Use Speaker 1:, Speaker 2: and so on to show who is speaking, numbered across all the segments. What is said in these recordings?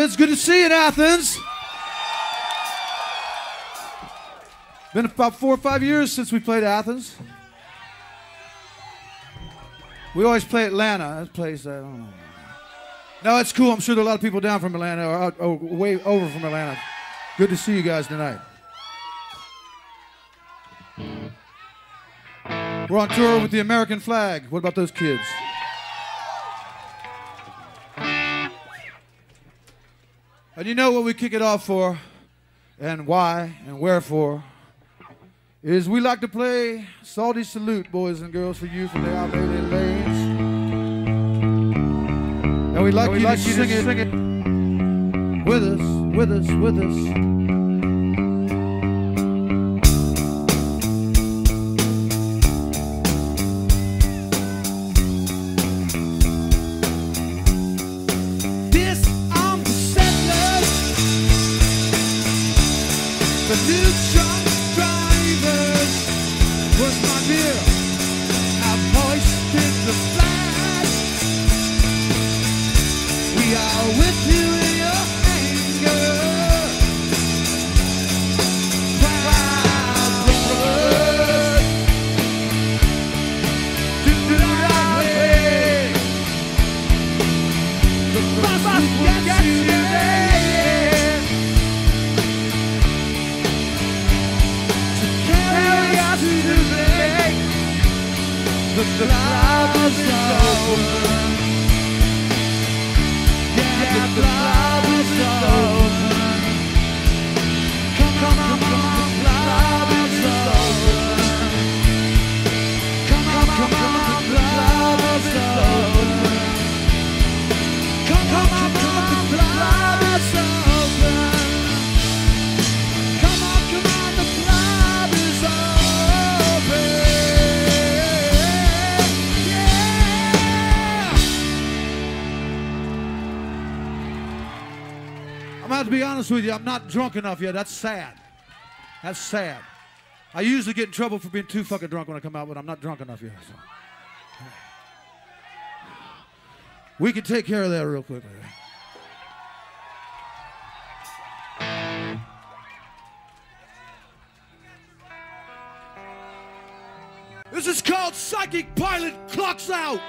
Speaker 1: Athens. Good to see you in Athens. Been about 4 or 5 years since we played Athens. We always play Atlanta. That place, I don't know. No, it's cool. I'm sure there are a lot of people down from Atlanta or way over from Atlanta. Good to see you guys tonight. We're on tour with the American flag. What about those kids? And you know what we kick it off for, and why, and wherefore, is we like to play Salty Salute, boys and girls, for you from the outdated lanes. And we'd like you to sing it with us, with us, with us. To be honest with you, I'm not drunk enough yet. That's sad. That's sad. I usually get in trouble for being too fucking drunk when I come out, but I'm not drunk enough yet. So. We can take care of that real quickly. This is called Psychic Pilot Clocks Out.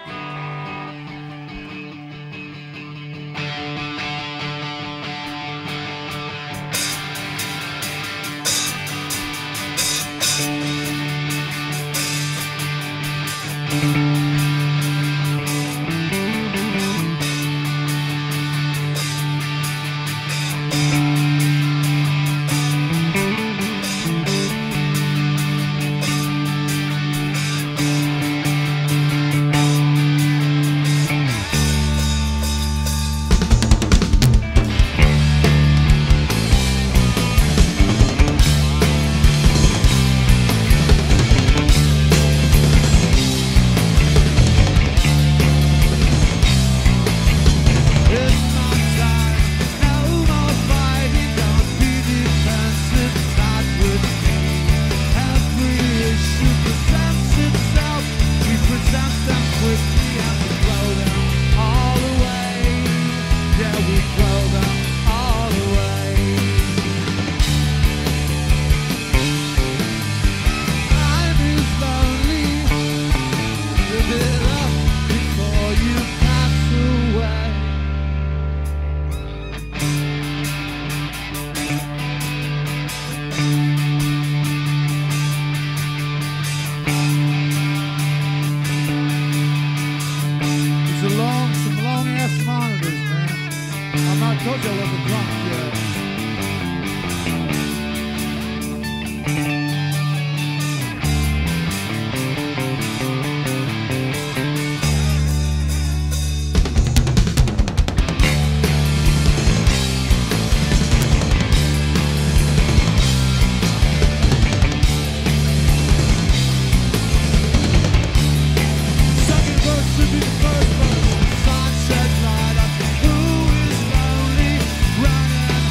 Speaker 2: Sunset light up. Who is lonely? Running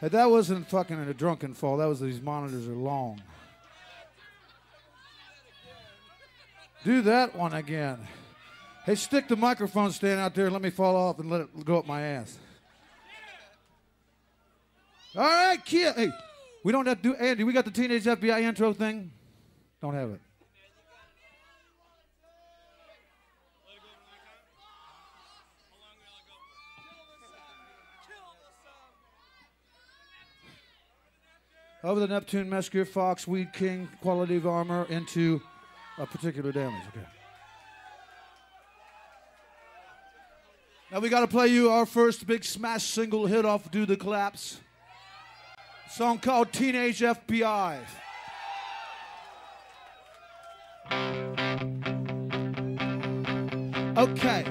Speaker 1: Hey, that wasn't fucking a drunken fall. That was these monitors are long. Do that one again. Hey, stick the microphone stand out there and let me fall off and let it go up my ass. All right, kid. Hey, we don't have to do, Andy, we got the Teenage FBI intro thing? Don't have it. Over the Neptune, Mesquite, Fox, Weed King, quality of armor into a particular damage. Okay. Now we got to play you our first big smash single hit off Do the Collapse. Song called Teenage FBI. Okay.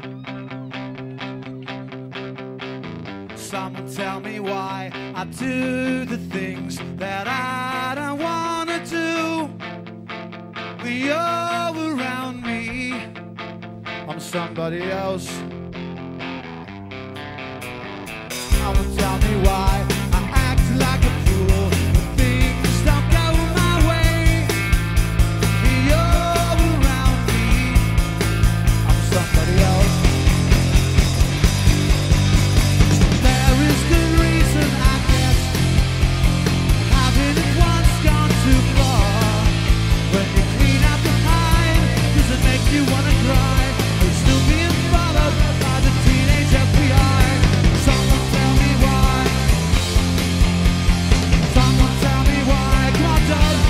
Speaker 1: Someone tell me why I do the things that I don't want to do. We all around me, I'm somebody else. Someone tell me why I act like a fool when things don't go my way. We all around me, I'm somebody else. You wanna cry, you're still being followed by the teenage FBI. Someone tell me why. Someone tell me why. Come on, Doug.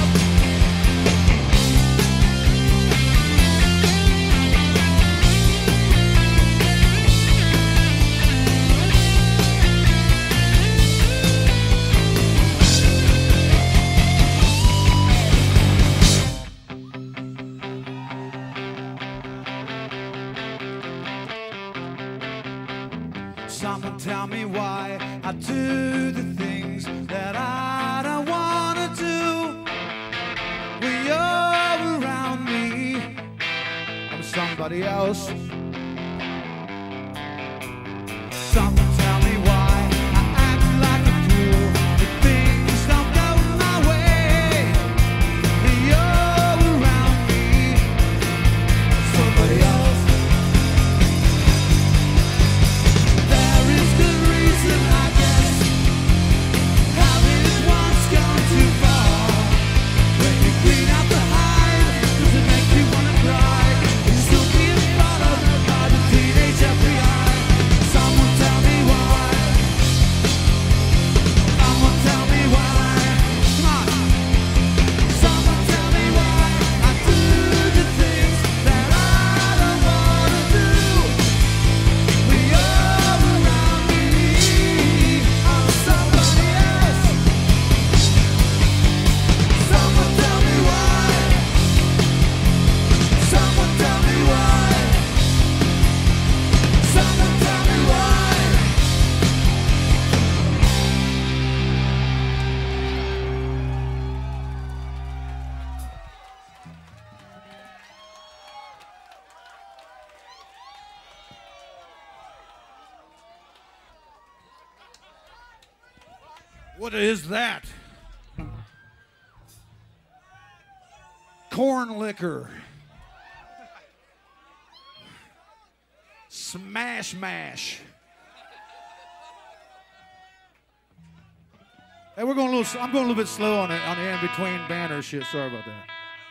Speaker 1: Someone tell me why I do the things that I don't wanna do. We all around me, I'm somebody else. Someone tell me why I act like a fool when things don't go my way. We all around me, I'm somebody else. What is that? Corn liquor. Smash mash. Hey, I'm going a little bit slow on the in-between banner shit. Sorry about that.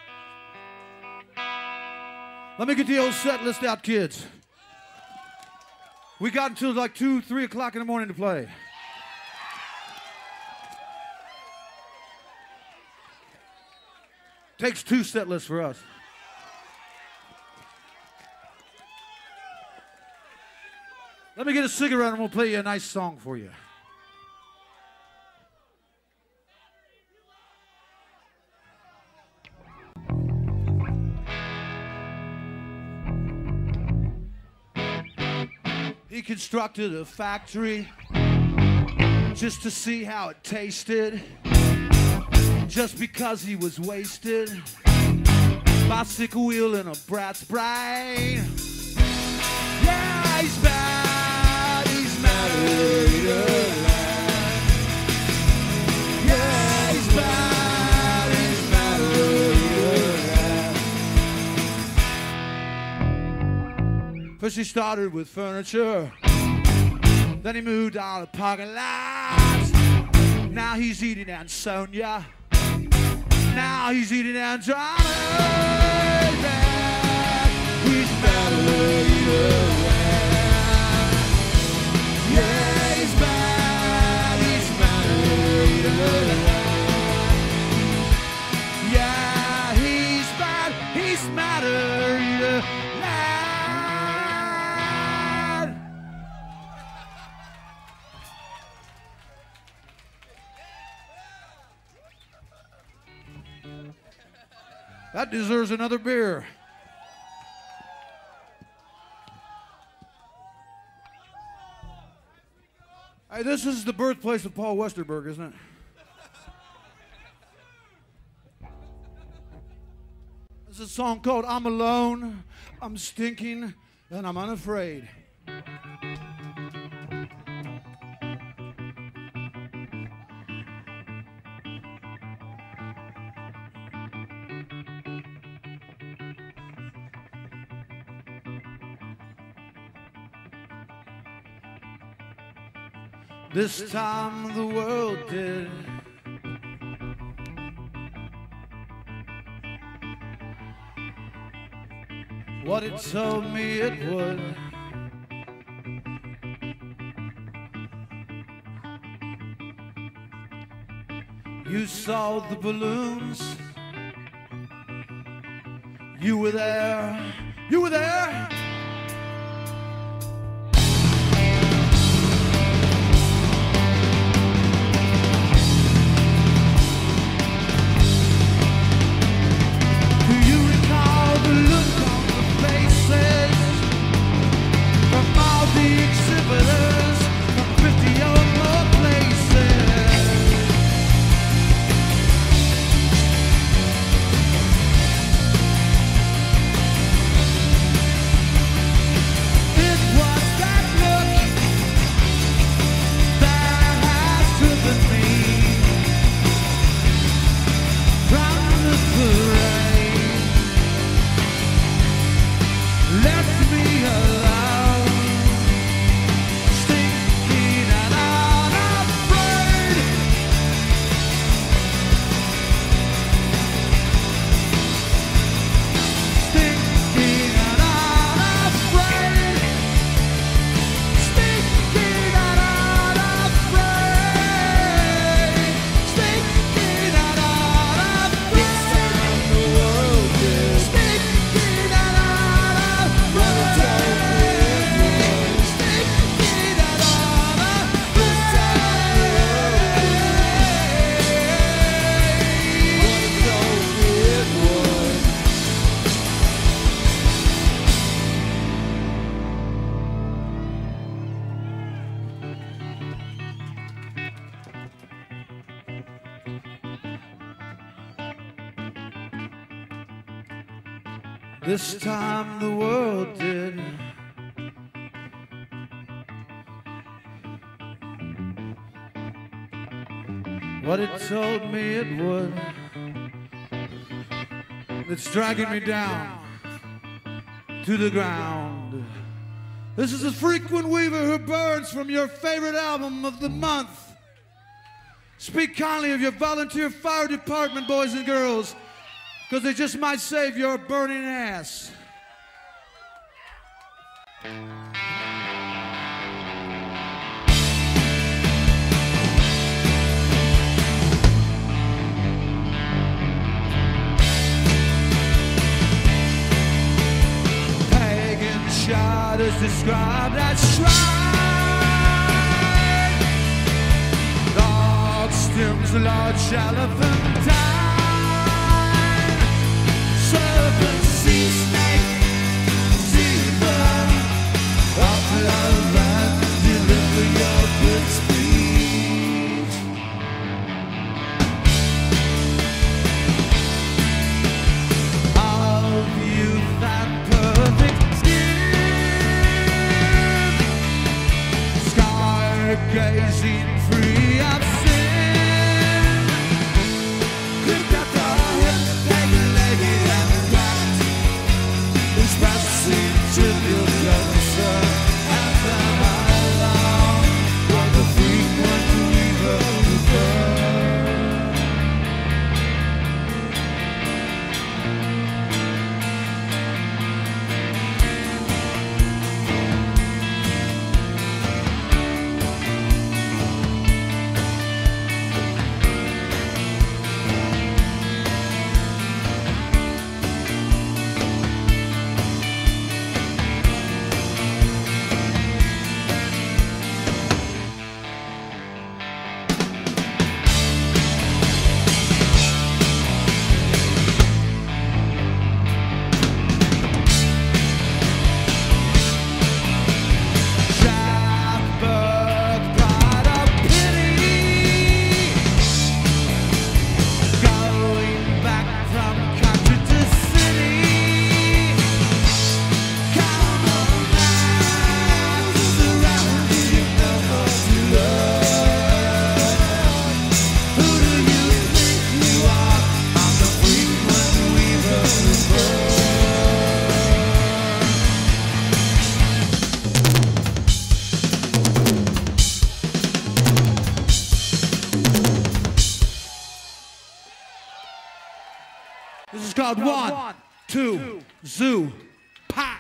Speaker 1: Let me get the old set list out, kids. We got until like 2, 3 o'clock in the morning to play. Takes 2 set lists for us. Let me get a cigarette and we'll play you a nice song for you. He constructed a factory just to see how it tasted. Just because he was wasted. Bicycle wheel in a brat's brain. Yeah, he's mad at First he started with furniture, then he moved out of parking lots. Now he's eating Aunt Sonia. Now he's eating Aunt Johnny. He's mad at her. Yeah, he's mad at her. Yeah, he's mad at her. That deserves another beer. Hey, this is the birthplace of Paul Westerberg, isn't it? This is a song called I'm Alone, I'm Stinking, and I'm Unafraid. This time the world did what it told me it would. You saw the balloons. You were there. You were there. This time the world did what it told me it would. It's dragging me down to the ground. This is a frequent weaver who burns from your favorite album of the month. Speak kindly of your volunteer fire department, boys and girls, because they just might save your burning ass. Pagan shot is described as shrine. Dog stems, large elephantine. Serpent, sea snake, zebra, of love and deliver your good speech. Of youth and perfect skin, sky-gazing free of sin. Lift up your head, take a leg and pressing till you're closer. And then along with the frequent weaver who burns. This is called 1, 2, Zoo, Pop.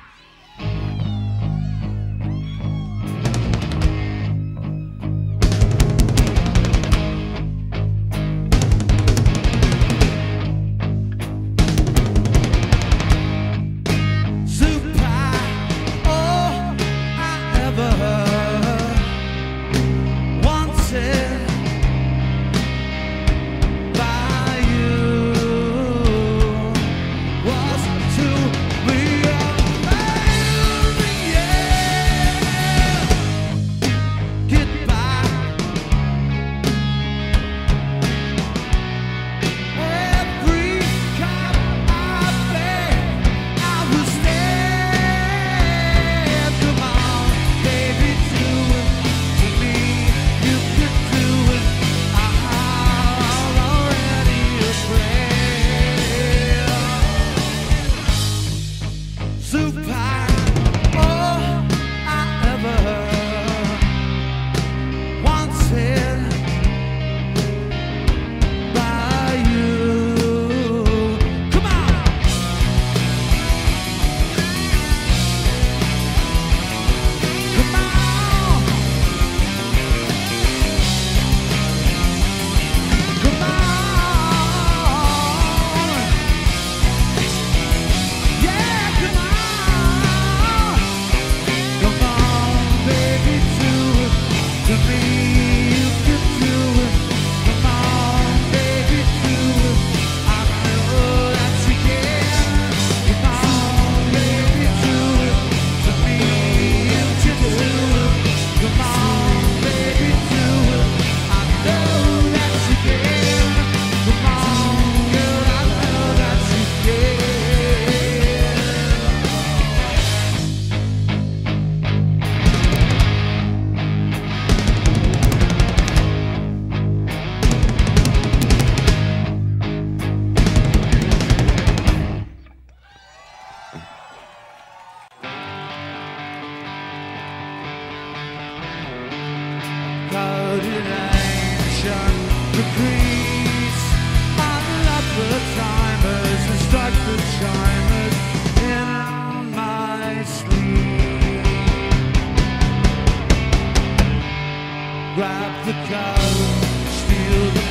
Speaker 1: Grab the cow, steal the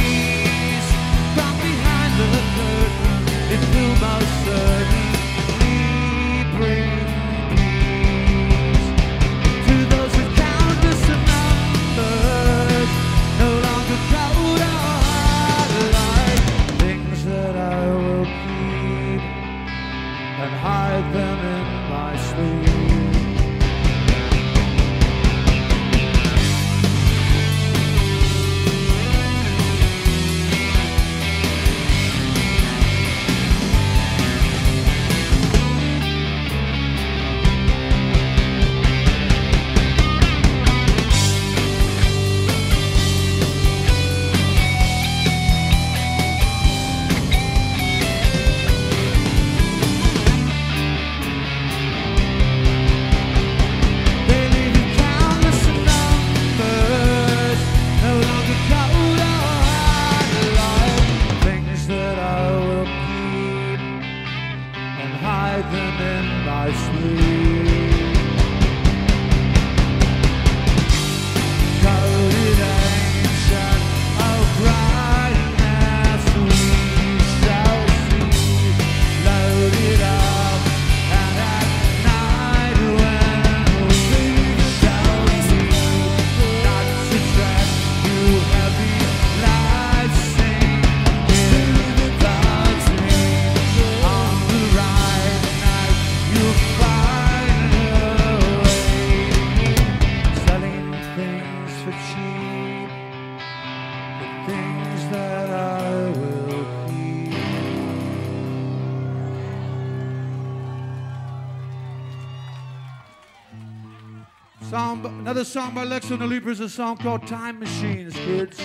Speaker 1: fleece from behind the curtain. It will most certainly bring peace to those who count us in numbers, no longer cold or hard, like things that I will keep and hide them in my sleep. nicely. Coded ancient of brightness we shall see, loaded up, and at night when we shall see, not to drag you heavy life sing in the dream. On the right night you'll find a way, selling things for cheap, the things that I will keep. Another song by Lex and the Leapers, a song called Time Machines, kids.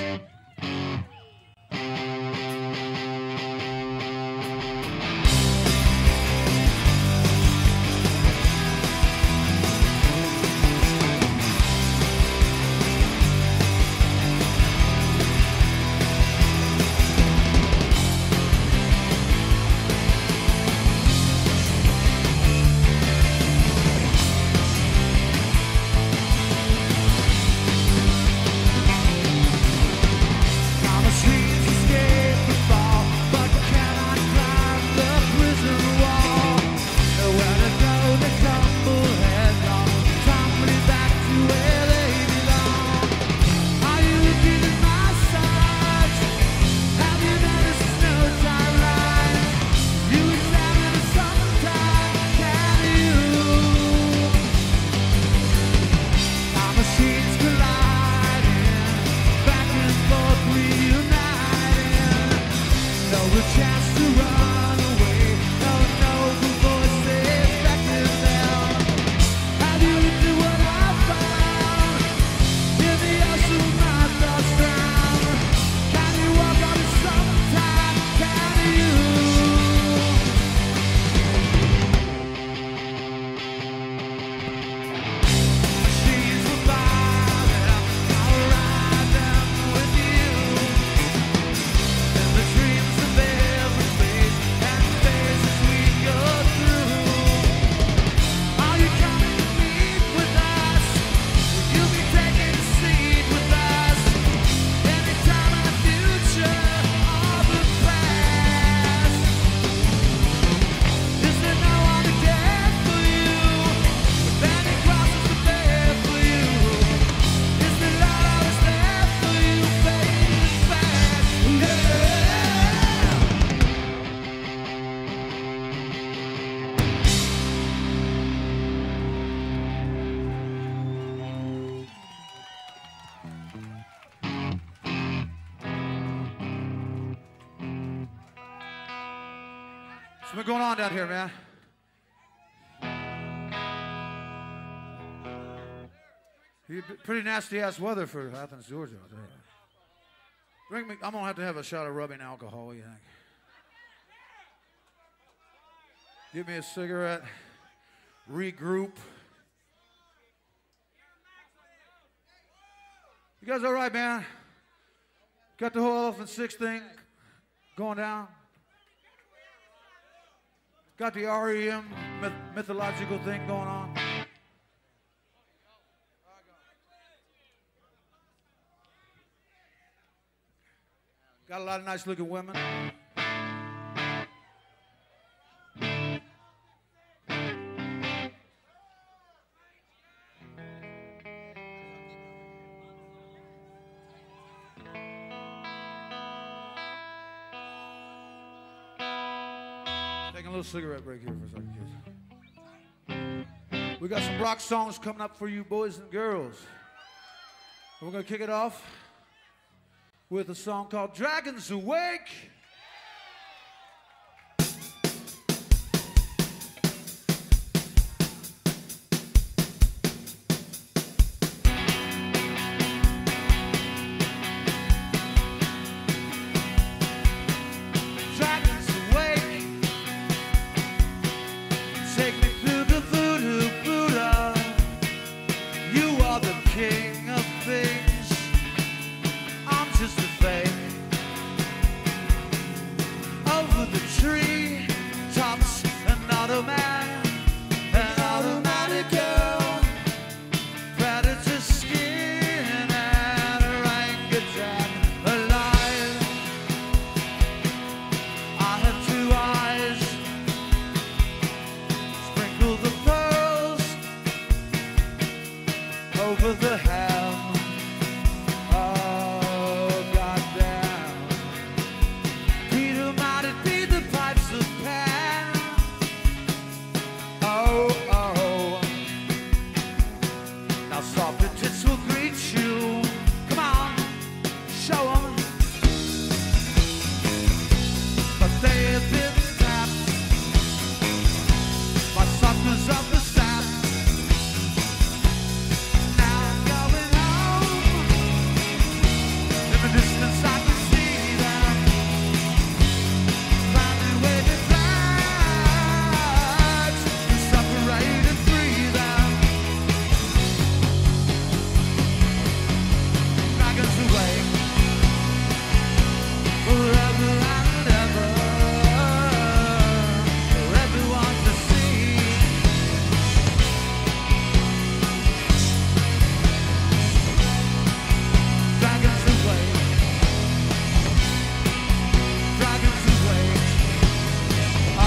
Speaker 1: What's going on down here, man? Pretty nasty ass weather for Athens, Georgia. I'll tell you. Bring me. I'm gonna have a shot of rubbing alcohol. What do you think? Give me a cigarette. Regroup. You guys all right, man? Got the whole Elephant Six thing going down? Got the REM mythological thing going on? Got a lot of nice looking women. Taking a little cigarette break here for a second, kids. We got some rock songs coming up for you boys and girls. We're gonna kick it off with a song called Dragons Awake. over the ham. Oh, goddamn. Peter might it be the pipes of Pan. Oh, oh. Now softer tits will greet you. Come on, show 'em. But they have been tapped by suckers of the sap. Now I'm going home. In the distance I can see them climbing waving flags. We separate and free them. Dragons away forever and ever for everyone to see. Dragons away, dragons away. Oh.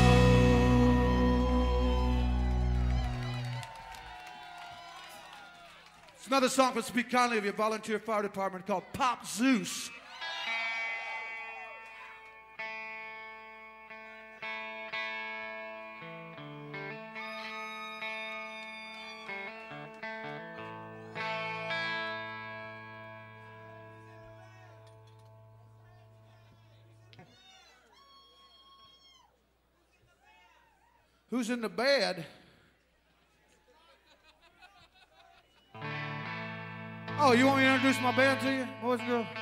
Speaker 1: It's another song from Speak Kindly of your volunteer fire department called Pop Zeus. Who's in the bed? Oh, you want me to introduce my band to you, boys and girls?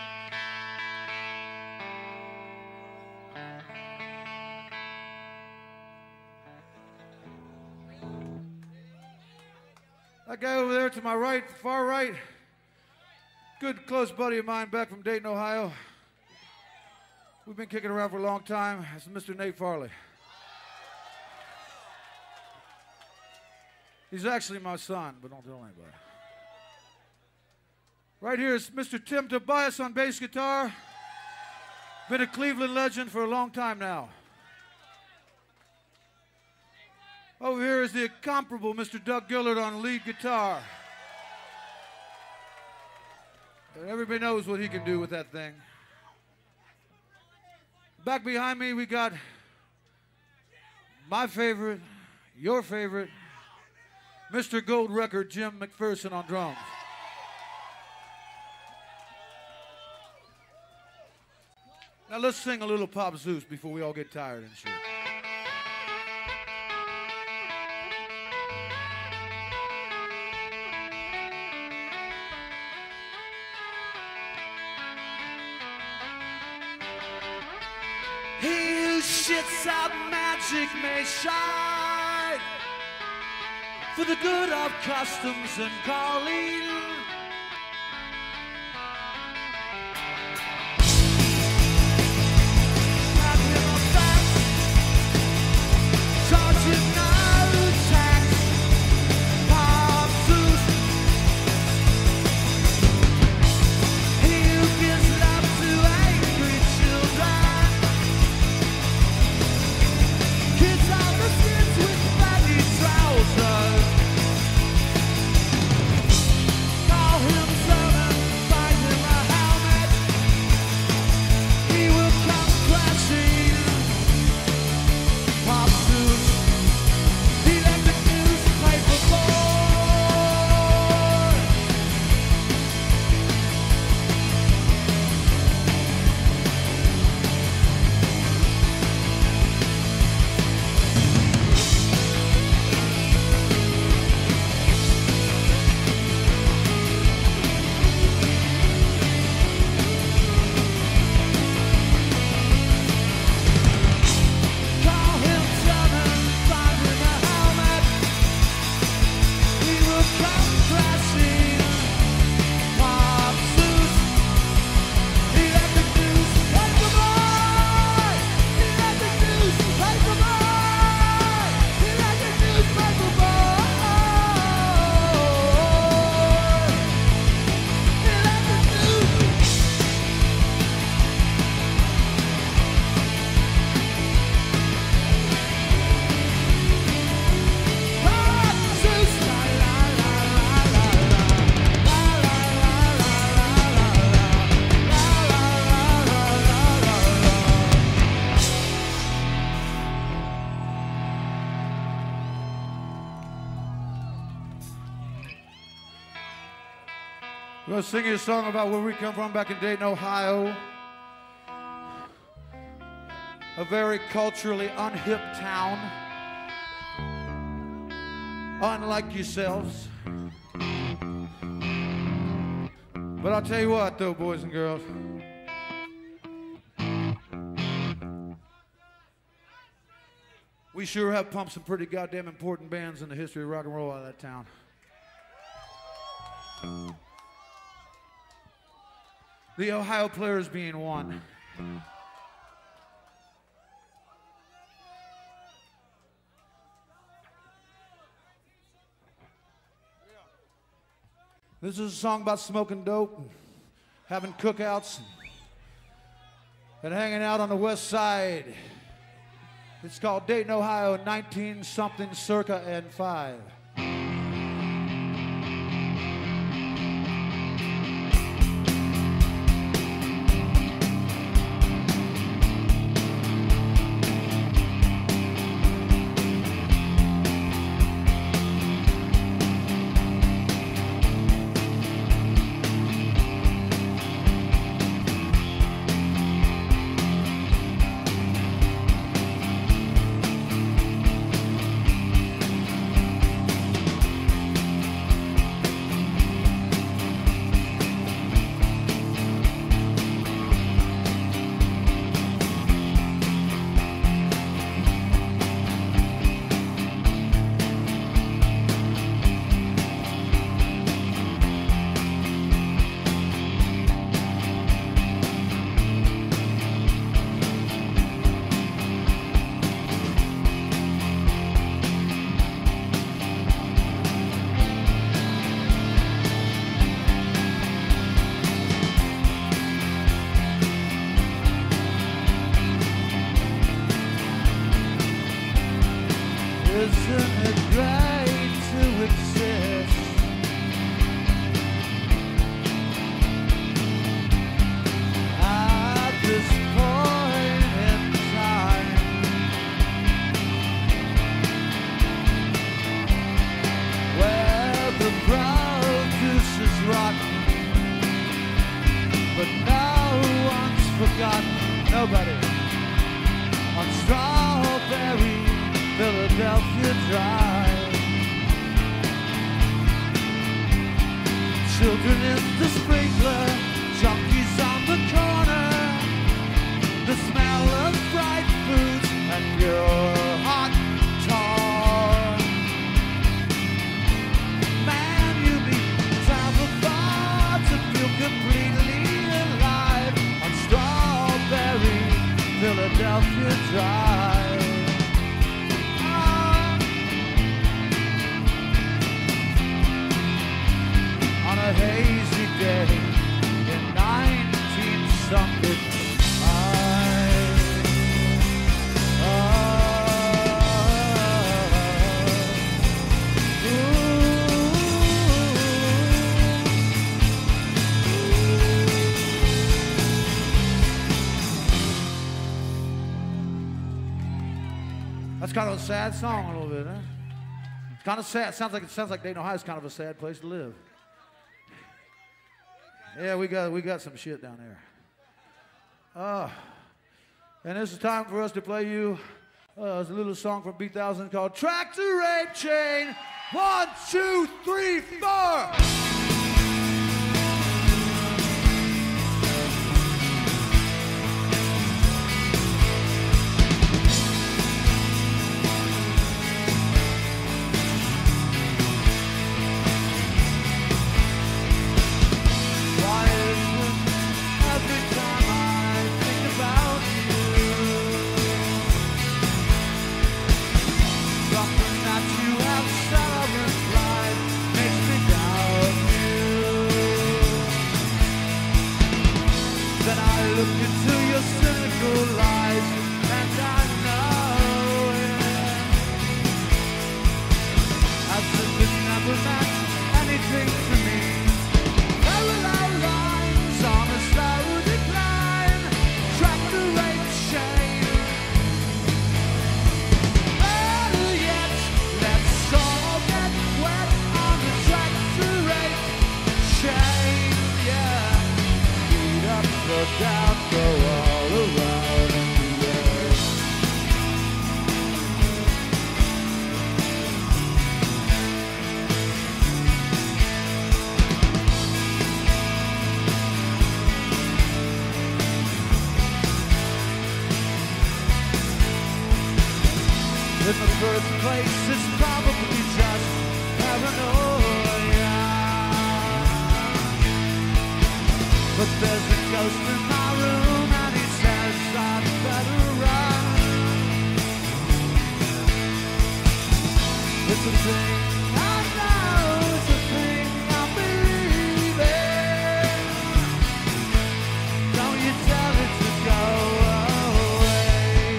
Speaker 1: That guy over there to my right, far right, good close buddy of mine back from Dayton, Ohio. We've been kicking around for a long time. It's Mr. Nate Farley. He's actually my son, but don't tell anybody. Right here is Mr. Tim Tobias on bass guitar. Been a Cleveland legend for a long time now. Over here is the incomparable Mr. Doug Gillard on lead guitar. And everybody knows what he can do with that thing. Back behind me, we got my favorite, your favorite, Mr. Gold Record, Jim McPherson on drums. Now let's sing a little Pop Zeus before we all get tired and shit. He who shits out magic may shine for the good of customs and calling. Have him a fact, charge him no tax. Pop Zeus, he who gives love to angry children, kids on the streets with baggy trousers. Call We're going to sing you a song about where we come from back in Dayton, Ohio. A very culturally unhip town. Unlike yourselves. But I'll tell you what, though, boys and girls. We sure have pumped some pretty goddamn important bands in the history of rock and roll out of that town. The Ohio Players being one. This is a song about smoking dope and having cookouts and hanging out on the west side. It's called Dayton, Ohio, 19-something circa and 5. Isn't it great to exist? At this point in time, where the produce is rotten, but no one's forgotten, nobody, on Strawberry Philadelphia Drive. Children in the sprinkler, junkies on the corner, the smell of fried foods and pure hot tar. Man, you need to have a thought to feel completely alive on Strawberry Philadelphia Drive. A hazy day in 19-something. That's kind of a sad song a little bit, huh? It's kind of sad. It sounds like Dayton, Ohio is kind of a sad place to live. Yeah, we got some shit down there. And this is time for us to play you a little song from B-1000 called Tractor Rape Chain. 1, 2, 3, 4. Look into your cynical eyes, and I know it. As if it never meant anything to me. Parallel lines on a slow decline, tractor rape chain. Better yet, let's all get wet on the tractor rape chain. first place, it's probably just paranoia. But there's a ghost in my room and he says I'd better run. It's a thing I know, it's a thing I believe in. Don't you tell it to go away.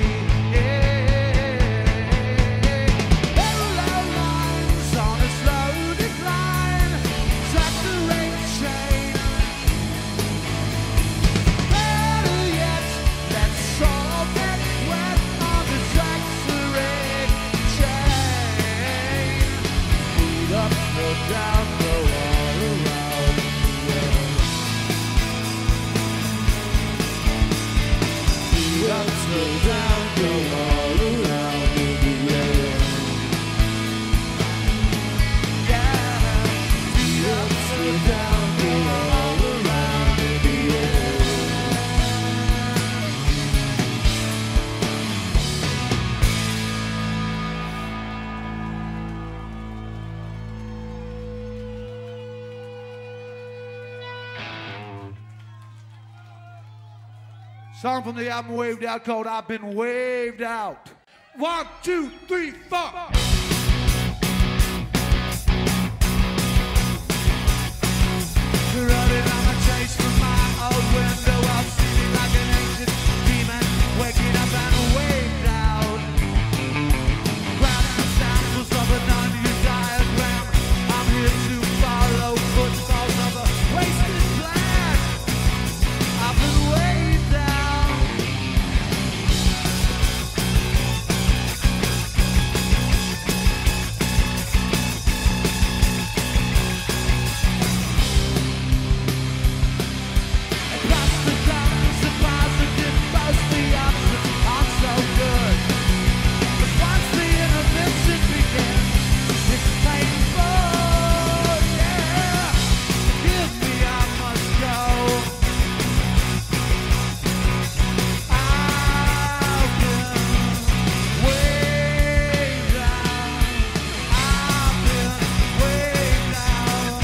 Speaker 1: Parallel lines on a slow decline, track the rate chain. Better yet, let's all get wet on the tracks the rate chain. Feet up, go down, go all around the earth. Feet up, go down, go all around the earth. Yeah, feet up, go down, go all around the earth. Song from the album Waved Out called I've Been Waved Out. 1, 2, 3, 4. Running on a chase from my old window, I've seen it like an ancient demon, waking up and waved out. Grasp the samples of an onion diagram. I'm here to follow footfalls of a wasted plan. I've been waved out. Across the guns, the positive, both the opposite are so good. But once the intervention begins, it's painful, yeah. Give me, I must go. I've been waved out. I've been waved out.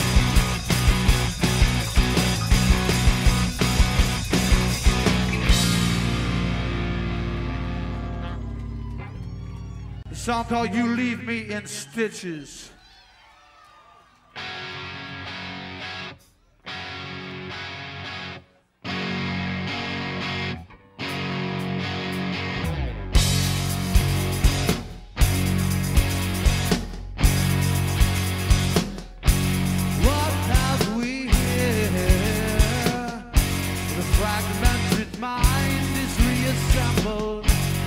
Speaker 1: A song called You Leave Me in Stitches. What have we here? The fragmented mind is reassembled.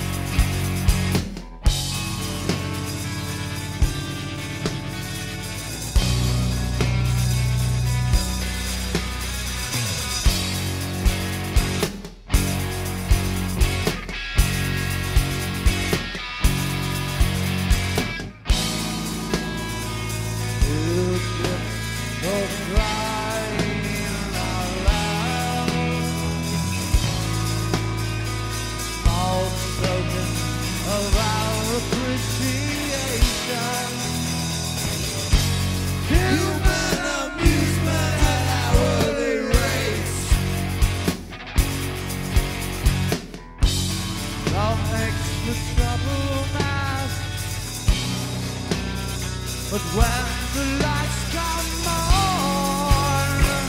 Speaker 1: But when the lights come on,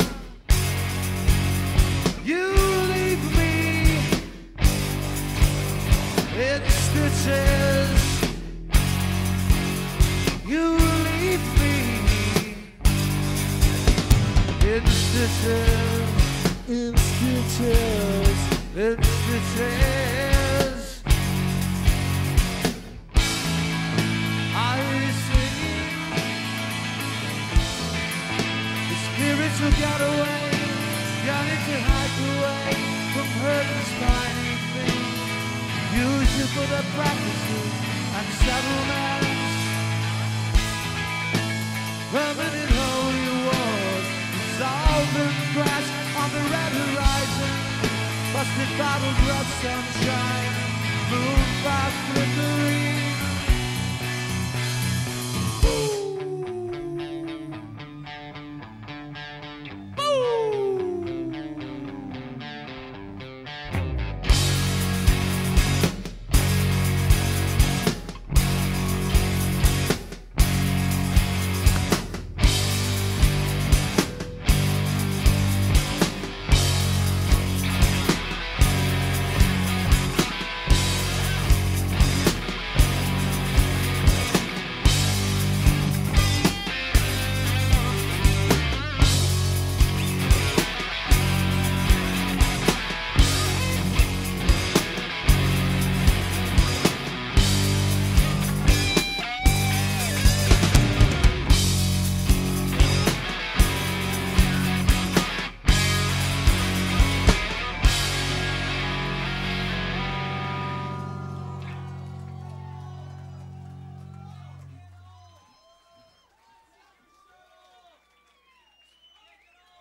Speaker 1: you leave me in stitches. You leave me in stitches, in stitches, in stitches. I sing. Spirits will get away, yearning to hide away from hurt and spiny things. Use you for the practices and settlements. Permanent holy wars, solvent crash on the red horizon. Busted bottles of sunshine, moon fire flickering.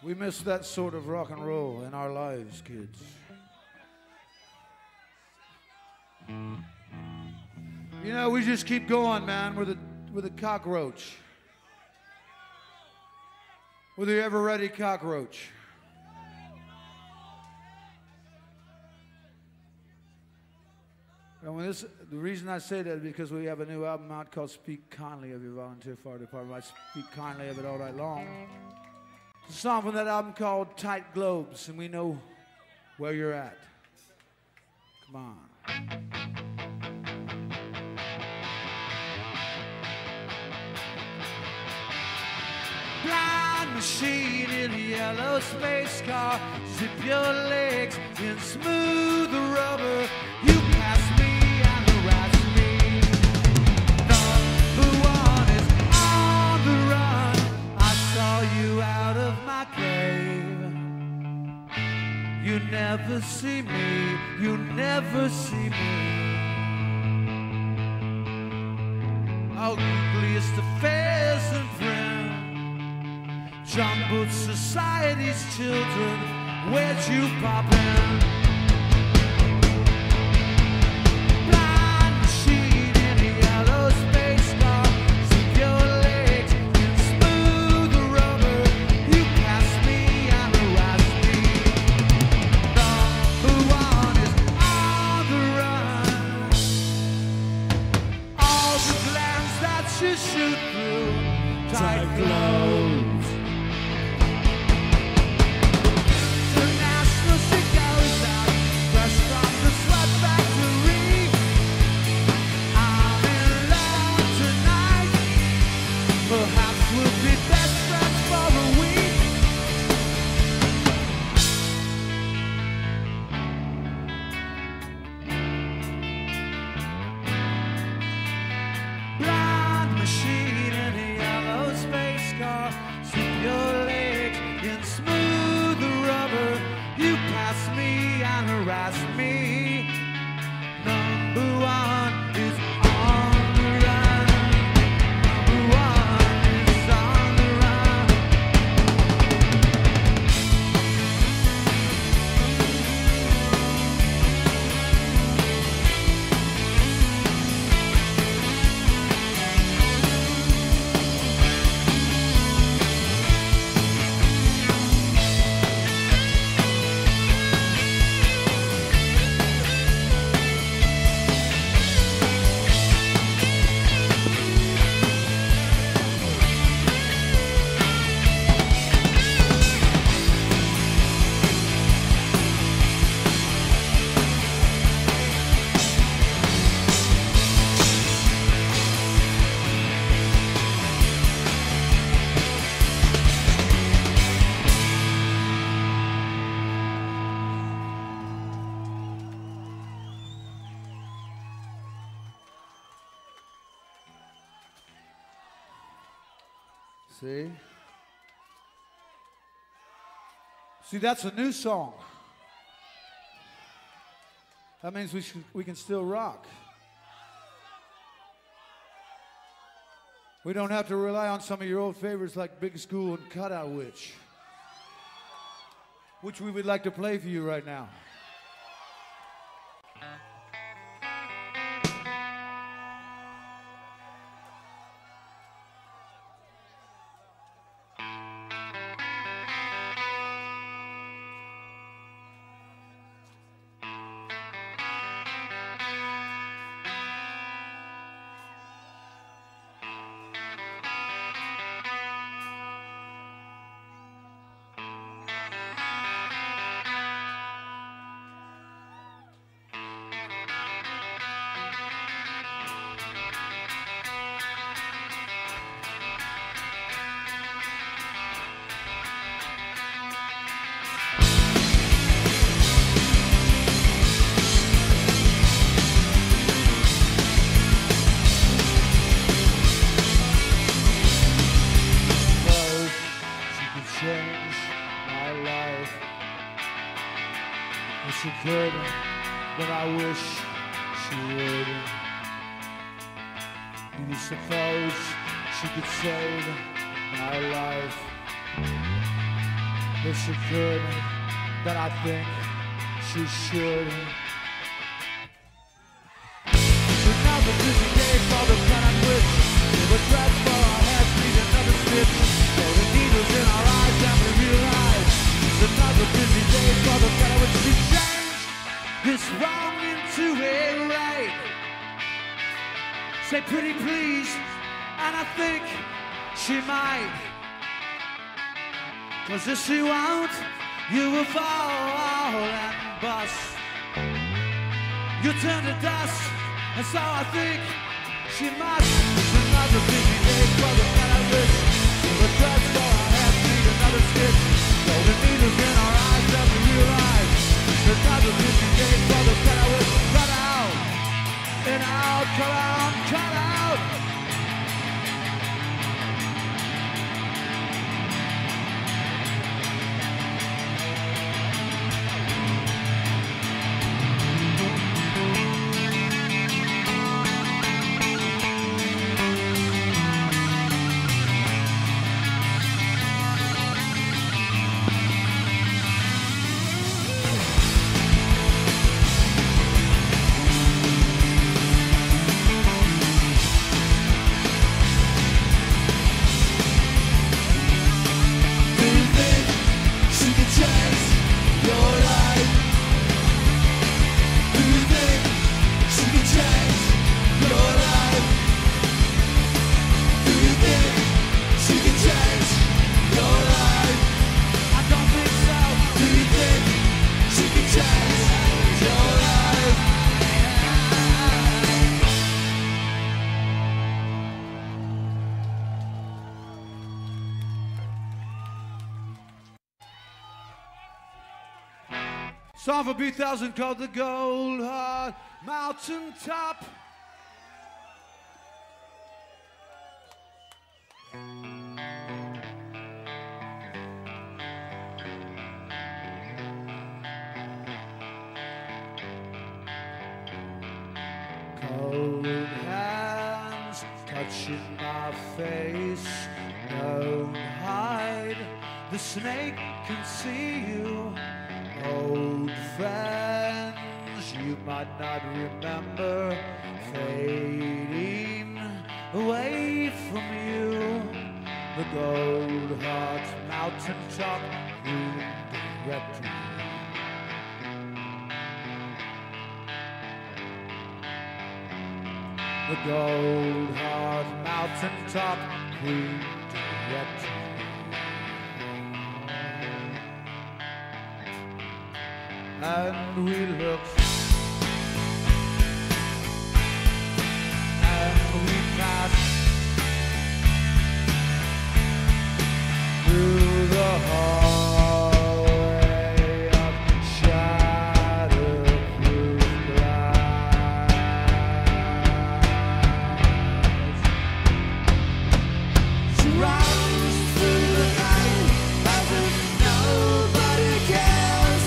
Speaker 1: We miss that sort of rock and roll in our lives, kids. You know, we just keep going, man. We're the cockroach. We're the ever-ready cockroach. And the reason I say that is because we have a new album out called Speak Kindly of Your Volunteer Fire Department. I speak kindly of it all night long. It's a song from that album called Tight Globes, and we know where you're at. Come on. Blind machine in a yellow space car. Zip your legs in smooth rubber. You pass me and harass me. Number one is on the run. I saw you out of my cave. You never see me. You never see me. Ugliest affairs and friends. Jumbled society's children, where'd you pop in? Blind machine in a yellow space car. Zip your legs in smooth rubber. You pass me and harass me. Number one is on the run. All the glands that you shoot through, tight gloves. See, that's a new song. That means we can still rock. We don't have to rely on some of your old favorites like Big School and Cutout Witch, which we would like to play for you right now. She could, but I wish she would. Do you suppose she could save my life? if she could, then I think she should. It's another busy day for the planet which with threats for our heads need another stitch. So the needles in our eyes and we realize it's another busy day for the planet which she changed this wrong into a right. Say pretty please, and I think she might. 'Cause if she won't, you will fall and bust. You turn to dust, and so I think she must. It's another busy day for the planet which the threats for our heads need another stitch. Though the needles in our eyes that we realize it's another busy day for the planet which cut out and out, cut out, cut out. Song for B-1000 called The Gold Heart Mountain Top. Cold hands touching my face. Don't hide, the snake can see you. Old friends you might not remember fading away from you. The Gold Heart Mountain Top groomed directory. The Gold Heart Mountain Top groomed directory. And we looked, and we passed through the hallway of shatterproof glass. She runs through the night as if nobody cares.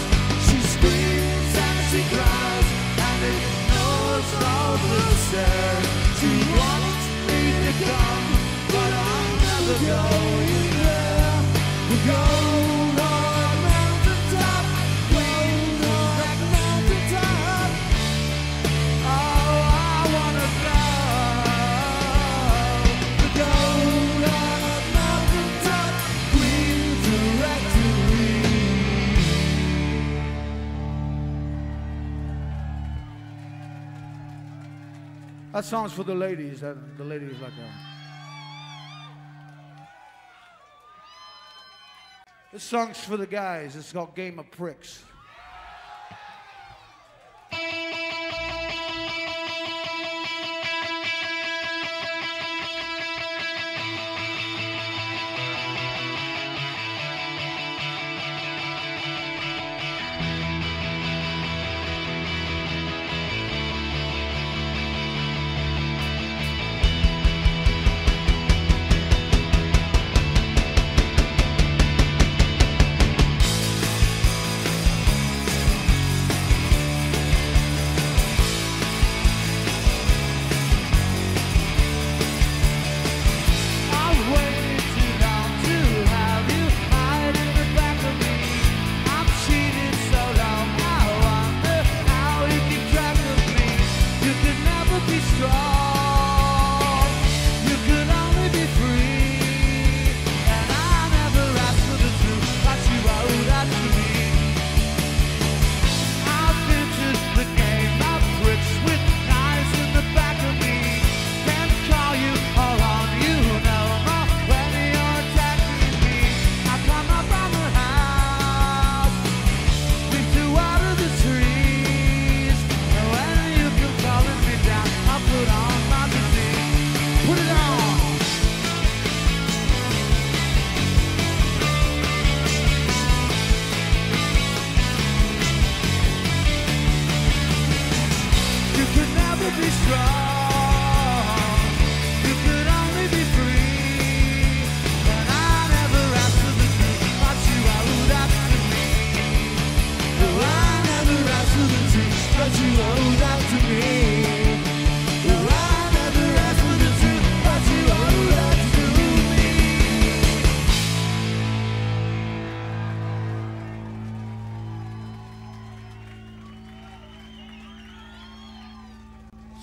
Speaker 1: She cries and ignores all the stairs. She wants me to come, but I'll never go in there. The Gold Heart Mountain Top, Gold Heart Mountain Top. Oh, I wanna know. The Gold Heart Mountain Top, Queen Directory. That song's for the ladies. The ladies like that. This song's for the guys. It's called Game of Pricks.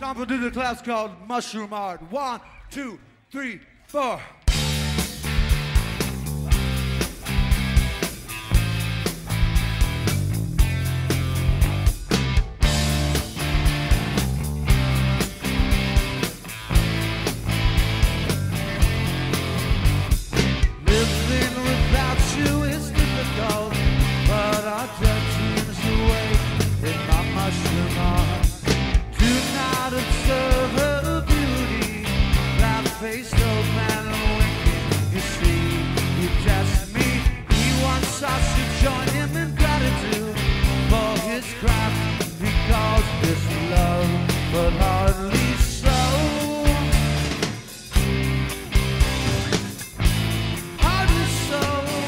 Speaker 1: Song for the class called Mushroom Art. 1, 2, 3, 4.
Speaker 2: Living without you is difficult, but I just dreams away in my mushroom art. Do not observe her beauty, that face old man winking. You see, he just me. He wants us to join him in gratitude for his craft. He calls this love, but hardly so. Hardly so.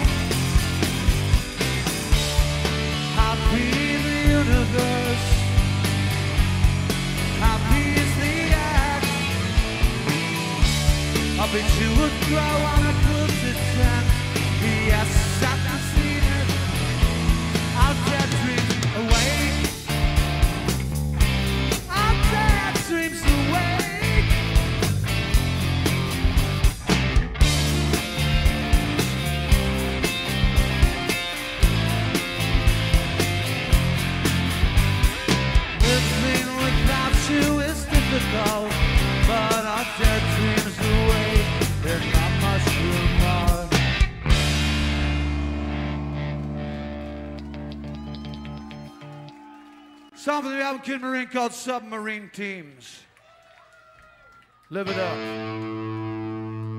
Speaker 2: Happy the universe. Happy is the act. I bet you would grow on a good tent. Yes, I've seen it. I'll dead dreams awake. I'll dead dreams awake. Living without you is difficult, but our dead dreams away in my mushroom art.
Speaker 1: Song for the album Kid Marine called Submarine Teams. Live it up.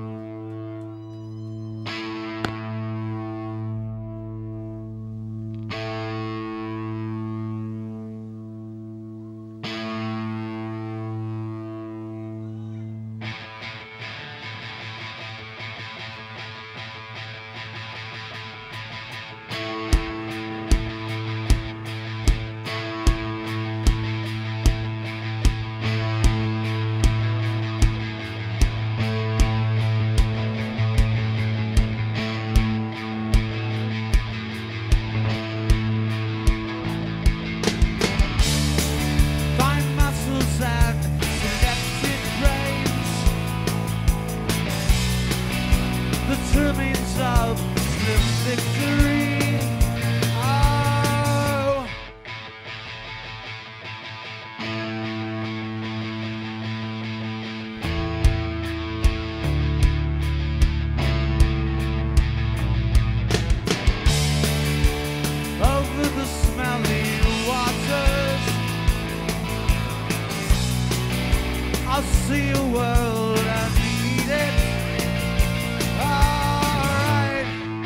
Speaker 2: Fine muscles and selected brains, the trimmings of slim victory. Oh, over the smelly waters, I'll see a world and need it. Alright.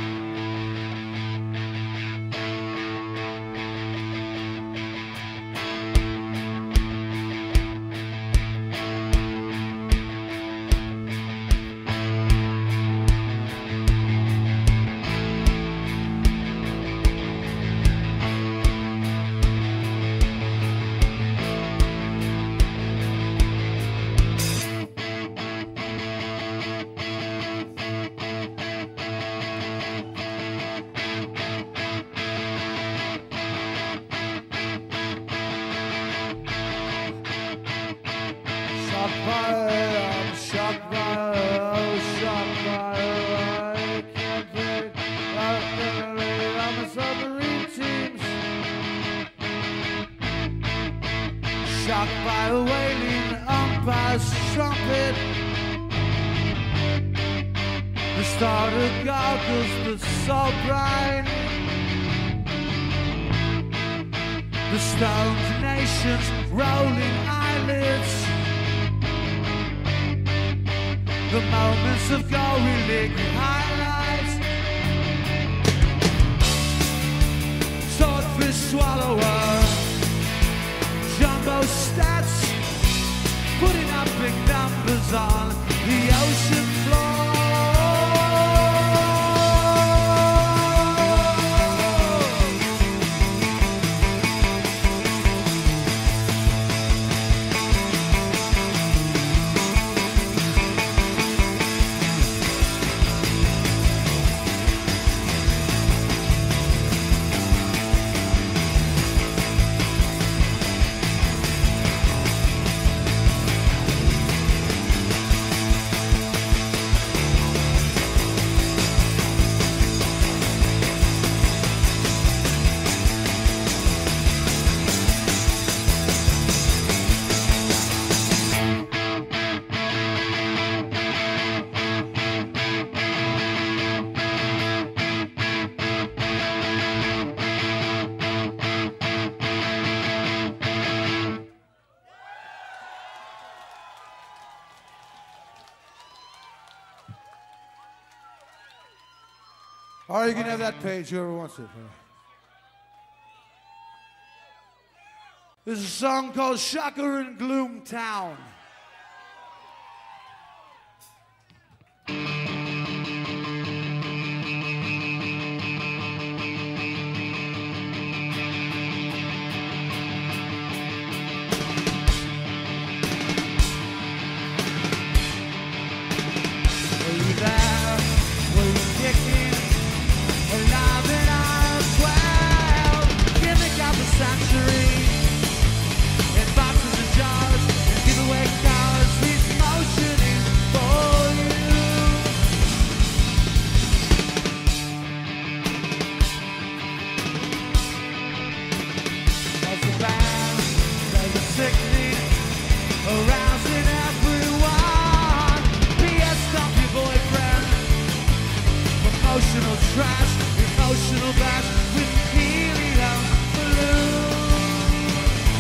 Speaker 2: Shocked by it, I'm shocked by it, oh, shocked by it. I can't think, I'm a submarine teams. Shocked by a wailing umpire's trumpet. The started goggles, the salt brine. The stoned nations, rolling eyelids. The moments of gory highlights. Swordfish swallower, jumbo stats, putting up big numbers on the ocean floor.
Speaker 1: Or you can have that page, whoever wants it. This is a song called Shocker in Gloom Town. Emotional trash, emotional bash with helium balloons.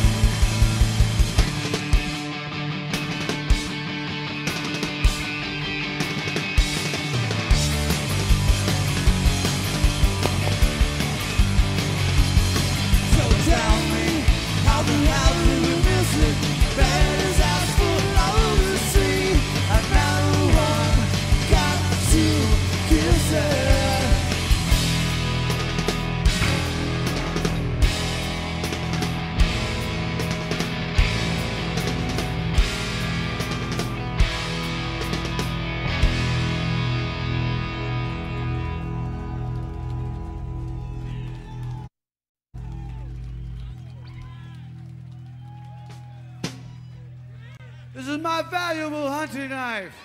Speaker 1: So tell me, how the hell do we miss it? Bed is out full of the sea, and no one got to kiss it. This is my valuable hunting knife.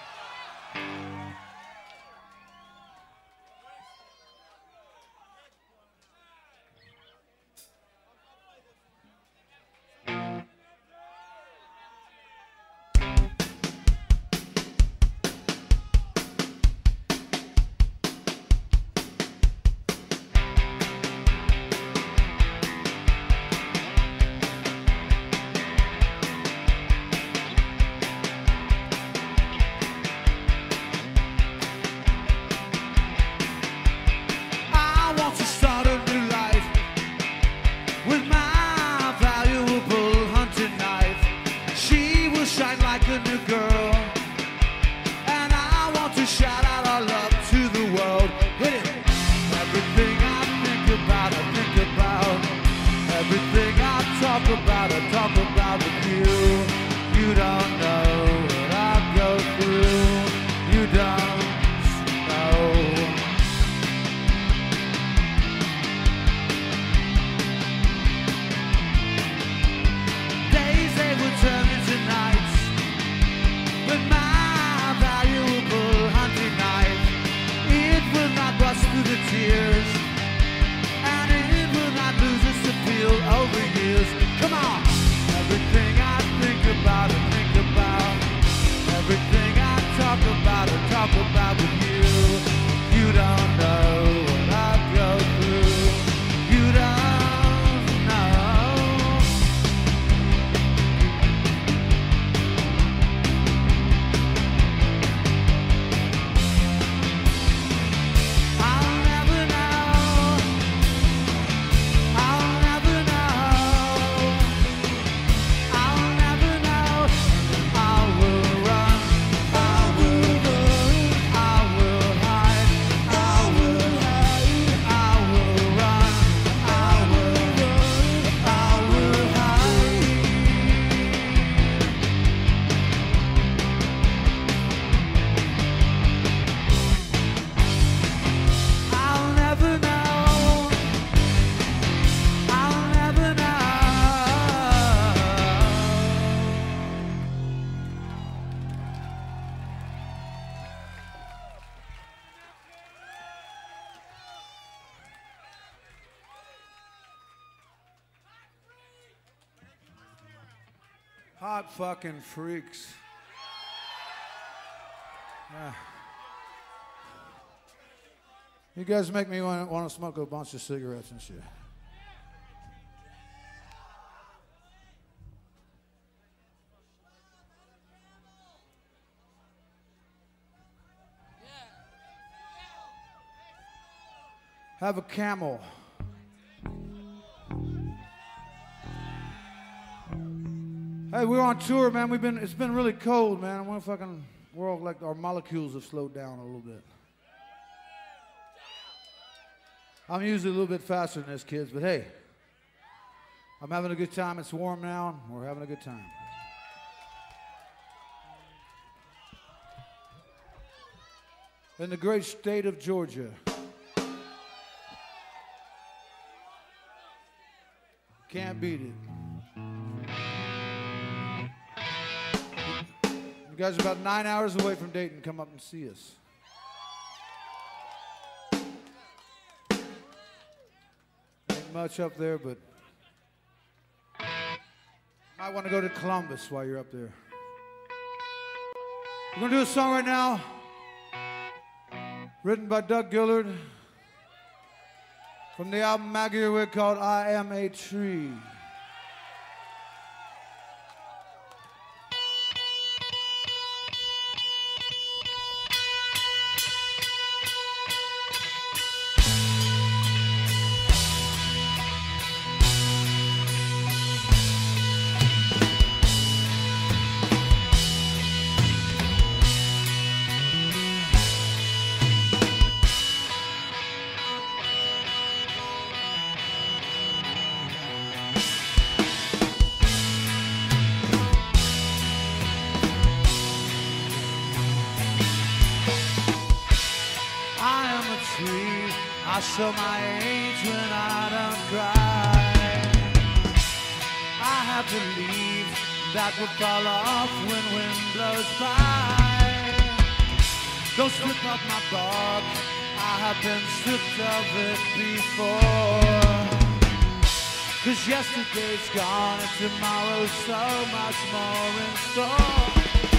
Speaker 1: Hot fucking freaks. Yeah. You guys make me want to smoke a bunch of cigarettes and shit. have a camel. Hey, we're on tour, man. It's been really cold, man. We're all like our molecules have slowed down a little bit. I'm usually a little bit faster than this, kids, but hey, I'm having a good time. It's warm now. We're having a good time. In the great state of Georgia. Can't beat it. You guys are about 9 hours away from Dayton. Come up and see us. Ain't much up there, but might want to go to Columbus while you're up there. We're going to do a song right now written by Doug Gillard from the album Maggie Wick called I Am a Tree. I show my age when I don't cry. I have to leave that will fall off when wind blows by. Don't strip up my bark, I have been stripped of it before. 'Cause yesterday's gone and tomorrow's so much more in store.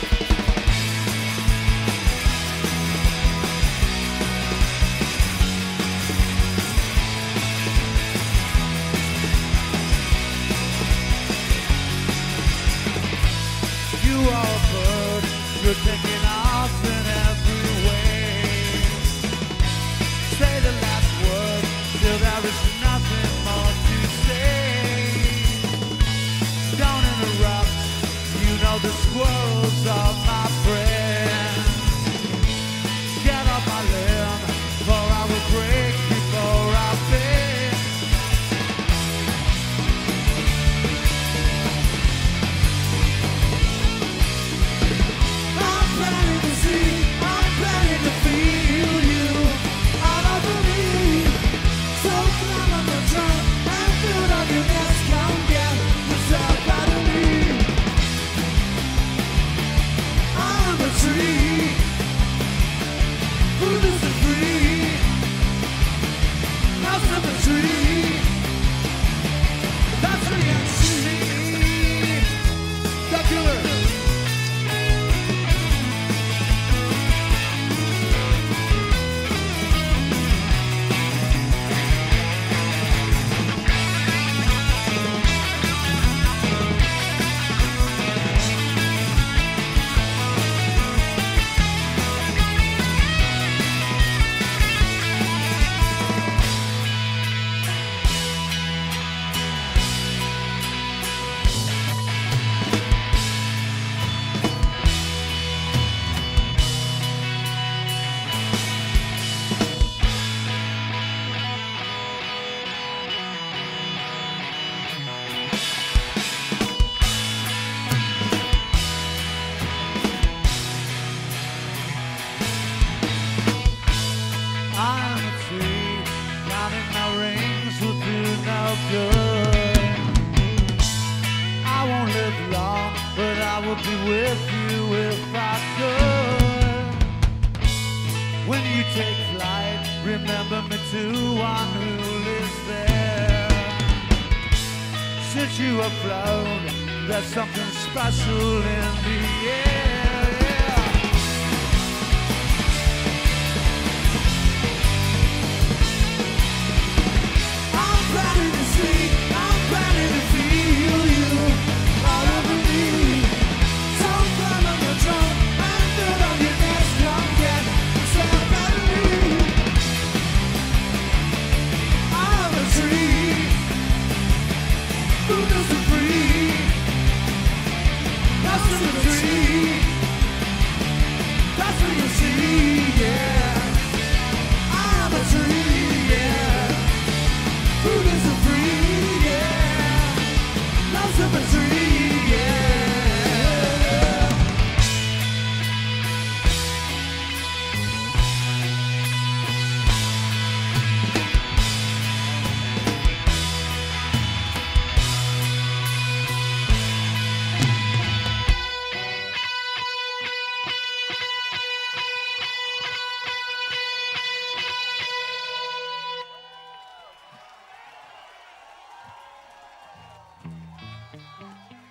Speaker 1: You are a bird, you're taking off in every way. Say the last word, till there is nothing more to say. Don't interrupt, you know the squirrels are my friend. Get off my limb, for I will break before I bend.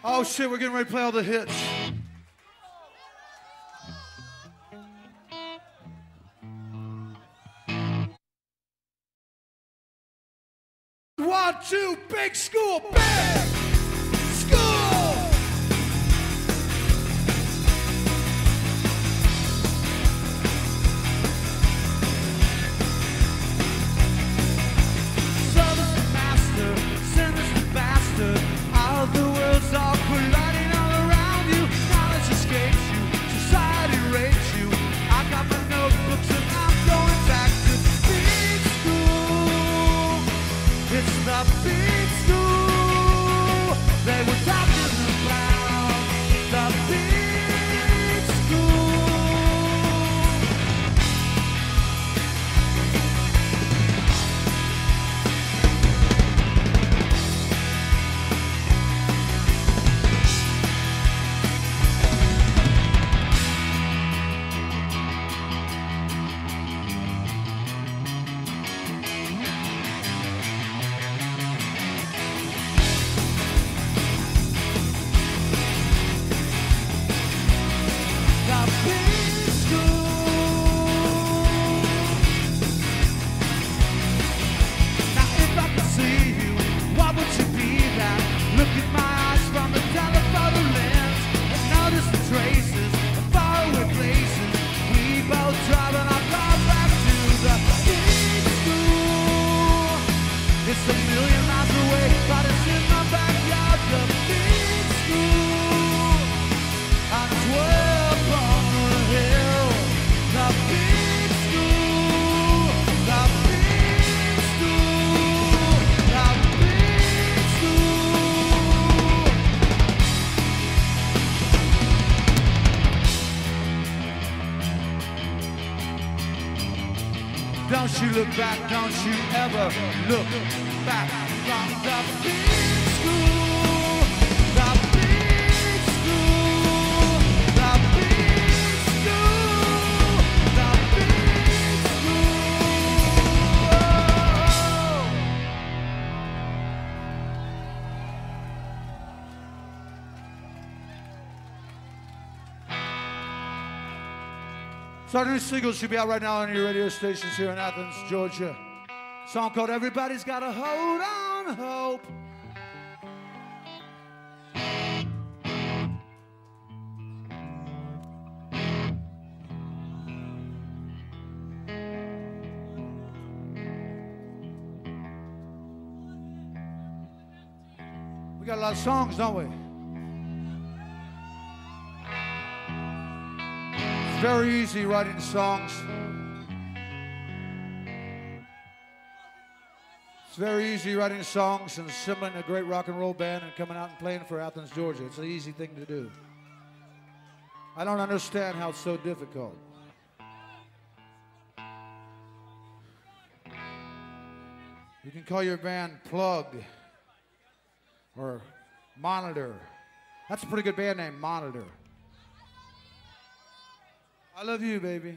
Speaker 1: Oh shit, we're getting ready to play all the hits. One, two, big school, big school.
Speaker 2: Sinister master, sinister bastard. All the world's all colliding all around you. Knowledge escapes you, society rapes you. I got my notebooks and I'm going back to big school. It's the big school they were talking about. The big school. The big school. Now if I could see you, what would you be like? Look at my eyes from the telephoto lens and notice the traces of faraway places. We both driving our car back to the big school. It's a million miles away, but it's in my backyard. The big school. I'm 12 on the hill. The big school. The big school. The big school.
Speaker 1: Don't you look back, don't you ever look back from the big school.
Speaker 2: The big school. The big school. The big school.
Speaker 1: So our new single should be out right now on your radio stations here in Athens, Georgia. Song called Everybody's Gotta Hold On Hope. We got a lot of songs, don't we? It's very easy writing songs. It's very easy writing songs and assembling a great rock and roll band and coming out and playing for Athens, Georgia. It's an easy thing to do. I don't understand how it's so difficult. You can call your band Plug or Monitor. That's a pretty good band name, Monitor. I love you, baby.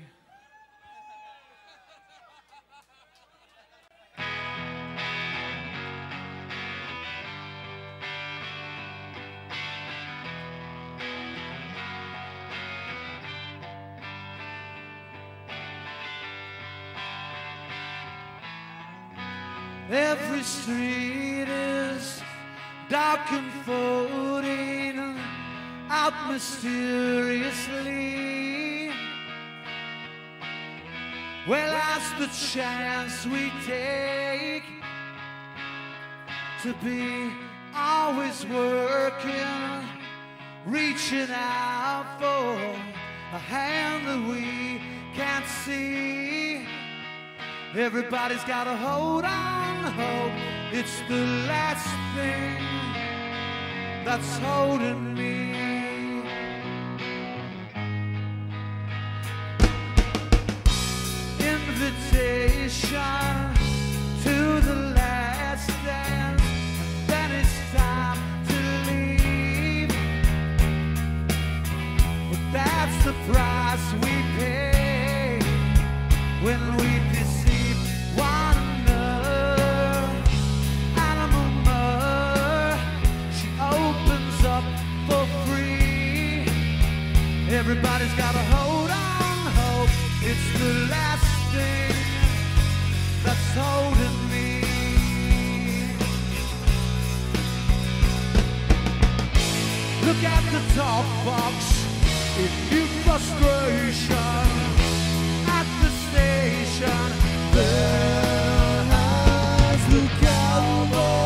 Speaker 2: Every street is dark and folding out mysteriously. Well, that's the chance we take to be always working, reaching out for a hand that we can't see. Everybody's gotta hold on, hope. It's the last thing that's holding me. Invitation to the last dance, then it's time to leave. But that's the price we pay when we deceive one another. Animal mother, she opens up talk box in new frustration. At the station, there lies the cowboy.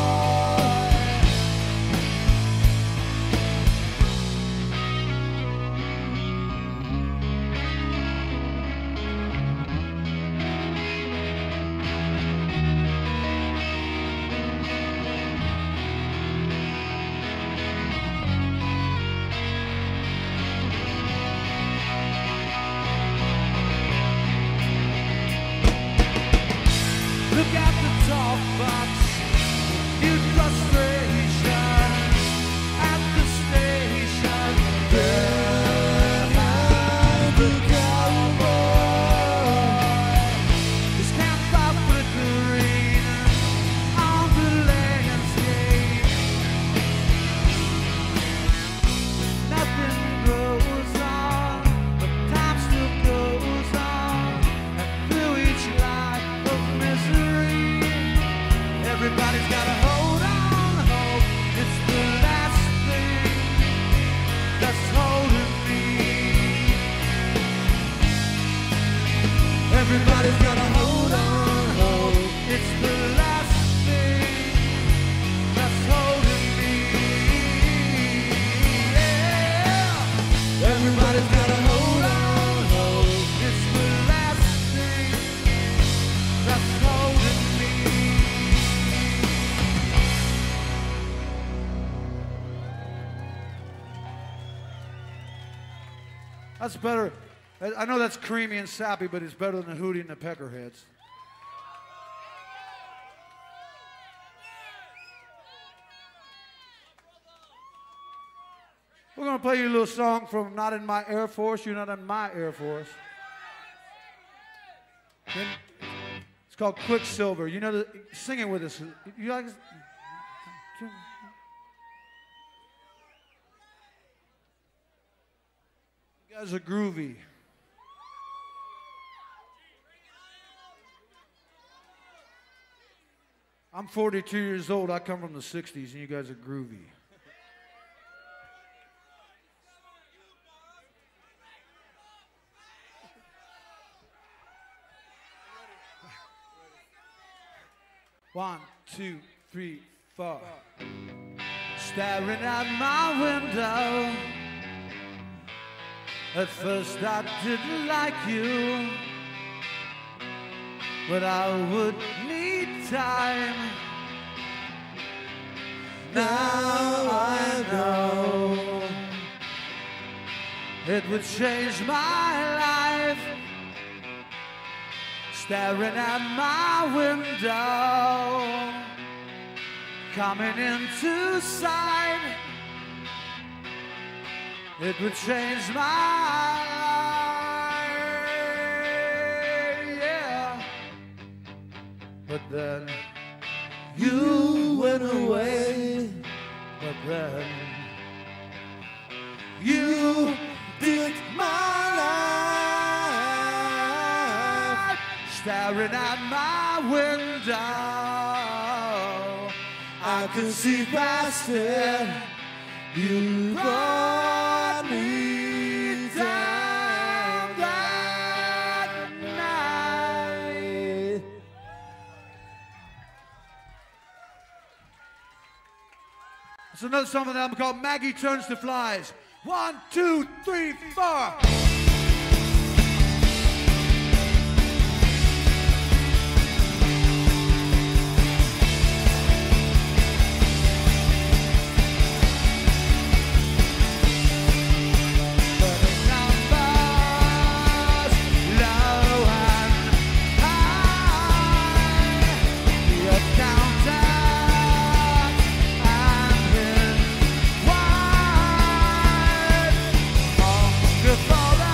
Speaker 2: Look at the talk box, new frustration. At the station, there lies the cowboy. His campfire flickering on the landscape. Nothing goes on, but time still goes on. And through each life of misery, everybody's got to hold on, hope. It's the last thing that's holding me. Everybody's got to hold on, hope. It's the last thing that's holding me. Yeah. Everybody's got to hold on, hope. It's the last thing that's holding me.
Speaker 1: That's better. I know that's creamy and sappy, but it's better than the Hootie and the Peckerheads. We're going to play you a little song from Not in My Air Force. You're not in my Air Force. It's called Quicksilver. You know, sing it with us. You like? You guys are groovy. I'm 42 years old. I come from the 60s, and you guys are groovy. One, two, three, four.
Speaker 2: Staring at my window. At first I didn't like you, but I would need time. Now I know it would change my life. Staring at my window, coming into sight, it would change my life, yeah. But then you went away, but then you did my life. Staring at my window, I could see past it. You brought me down that night.
Speaker 1: It's another song from the album called Maggie Turns to Flies. 1, 2, 3, 4.
Speaker 2: For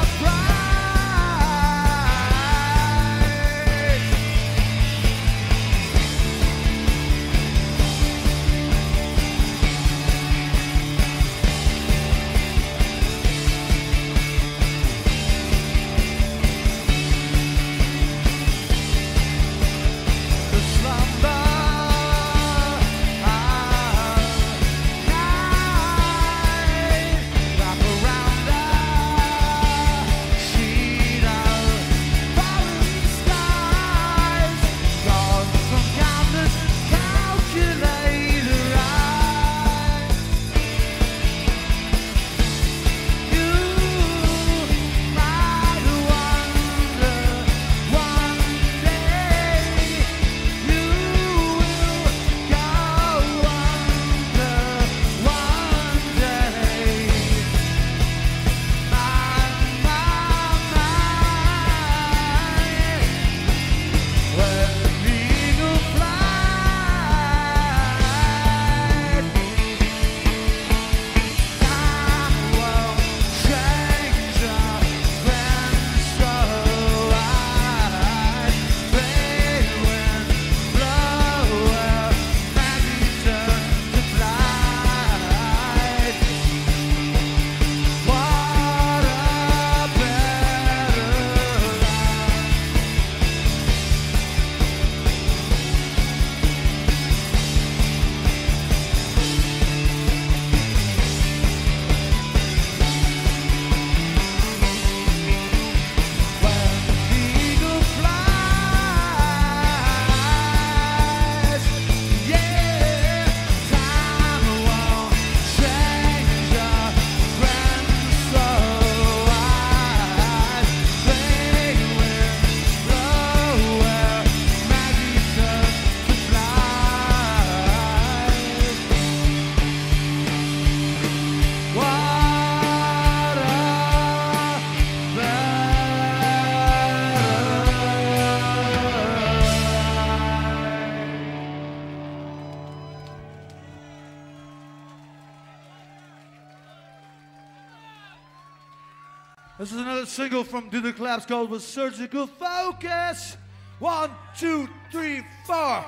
Speaker 1: This is another single from Do the Claps called With Surgical Focus. 1, 2, 3, 4.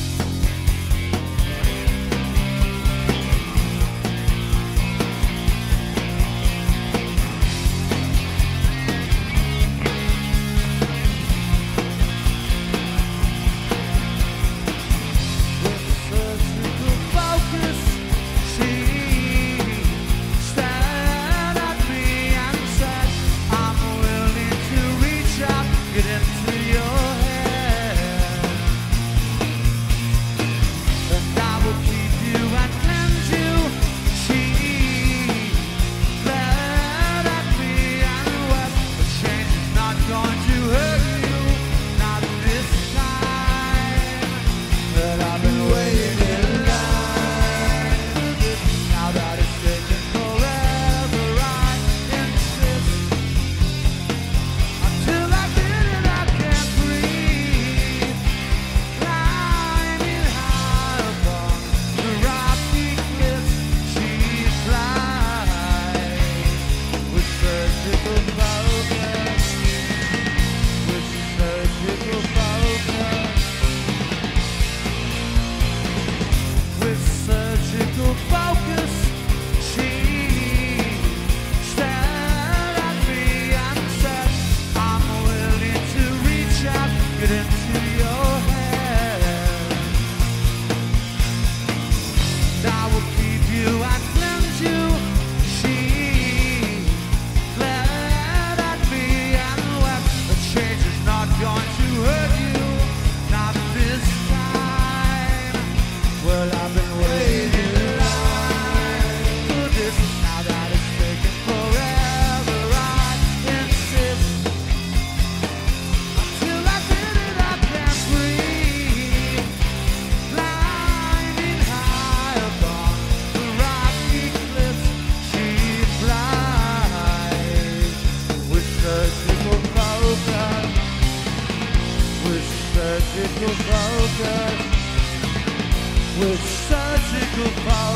Speaker 1: With surgical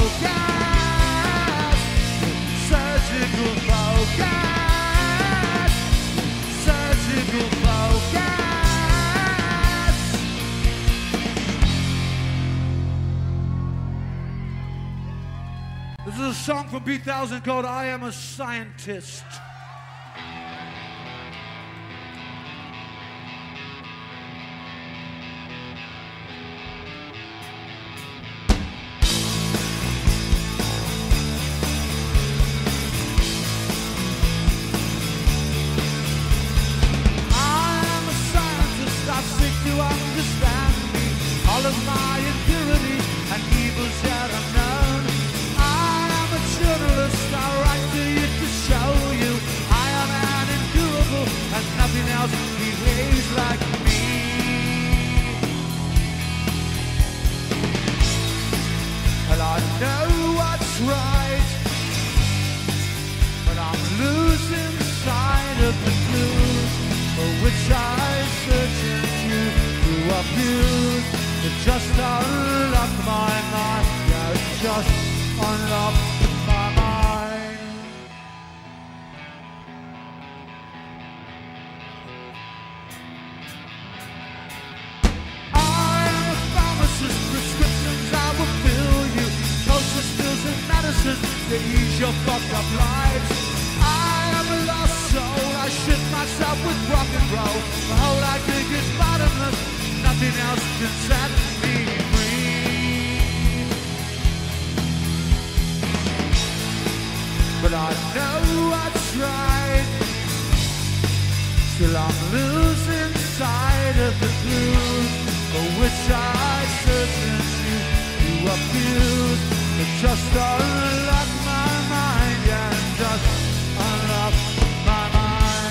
Speaker 1: focus, surgical focus, surgical focus. This is a song from B1000 called I Am a Scientist. All of my impurities and evils yet unknown. I am a journalist, I write to you to show you I am an incurable and nothing else behaves like me. And I know what's right, but I'm losing sight of the clues for which I search into to abuse. It just unlocked my mind, yeah, it just unlocked my mind. I am a pharmacist, prescriptions I will fill you. Doses, pills and medicine to ease your fucked up lives. I am a lost soul, I shit myself with rock and roll. The whole I dig is bottomless, nothing else can set me free. But I know what's right, still I'm losing sight of the clues for which I search into to abuse. It just unlocked my mind, yeah, it just unlocked my mind.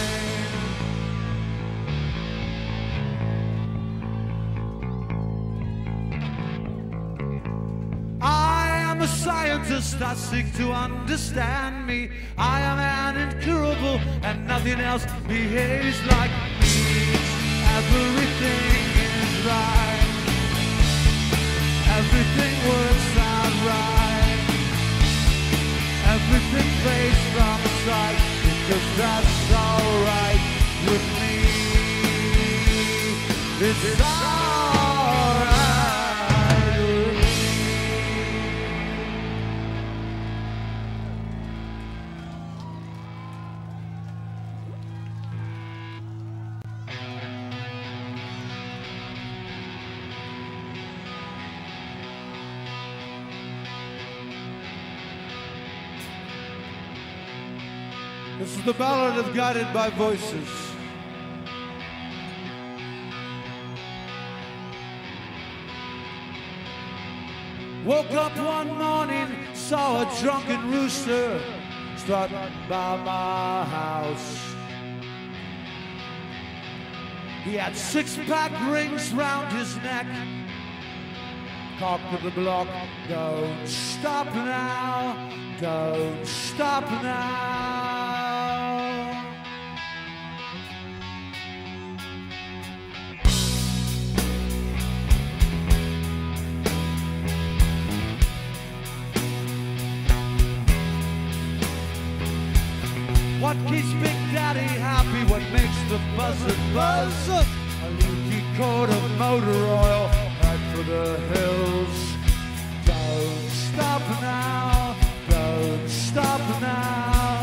Speaker 1: Scientists that seek to understand me. I am an incurable and nothing else behaves like me. Everything is right, everything works out right, everything fades from sight.
Speaker 2: 'cause that's alright with me. It's alright with me.
Speaker 1: This is the ballad of Guided by Voices.
Speaker 2: Woke up one morning, saw a drunken rooster strut by my house. He had six-pack rings round his neck. Cock of the block, don't stop now, don't stop now. What keeps Big Daddy happy? What makes the buzzer buzz? A leaky quart of motor oil, right for the hills. Don't stop now, don't stop now.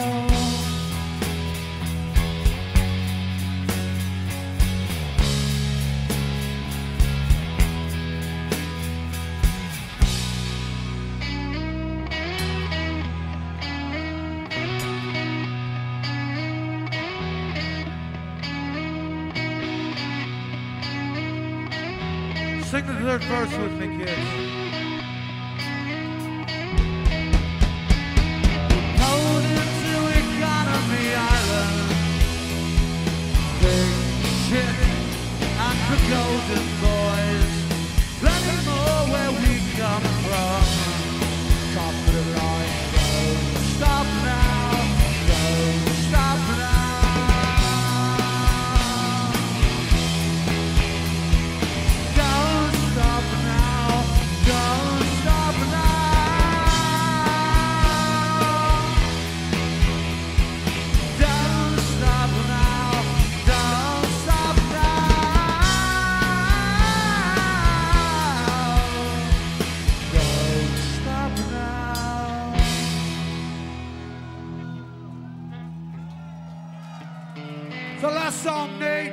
Speaker 1: Sing the third verse with me, kids.
Speaker 2: Pulled into Economy Island, Big Shit and the Golden Boys, plenty more where we come from. Top of the line, don't stop now, don't stop now. Don't stop now, don't stop now. Don't stop now, don't stop now. Don't stop now.
Speaker 1: The last song, Nate.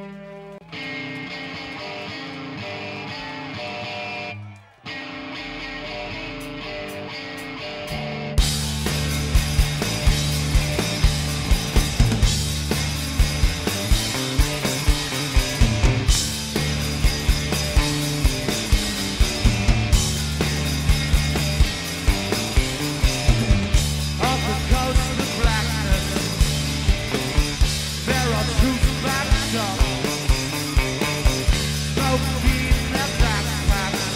Speaker 2: Off the coast of blackness, there are troops backed up, smoking their backpacks,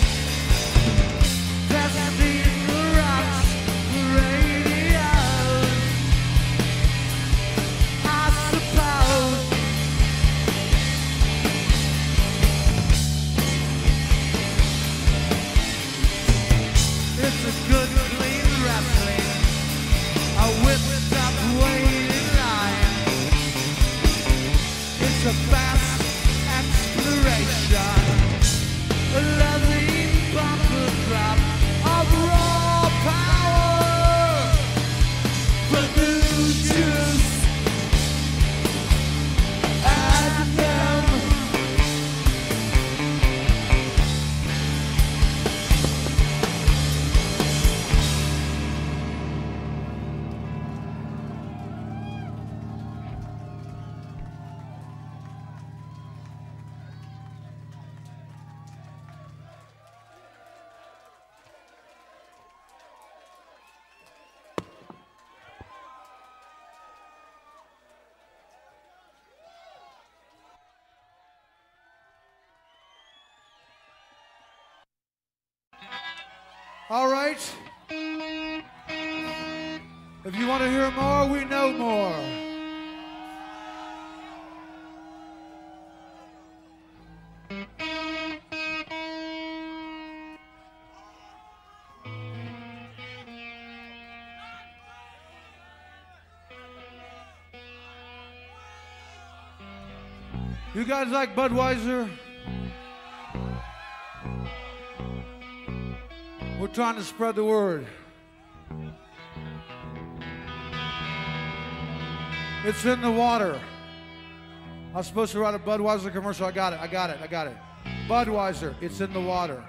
Speaker 2: testing the rocks, the radios. I suppose it's a good clean wrestling. A whipped up waiting line. It's a fast exploration. A lovely bumper crop of raw power. For new juice and them.
Speaker 1: All right. If you want to hear more, we know more. You guys like Budweiser? We're trying to spread the word. It's in the water. I was supposed to write a Budweiser commercial. I got it. Budweiser, it's in the water.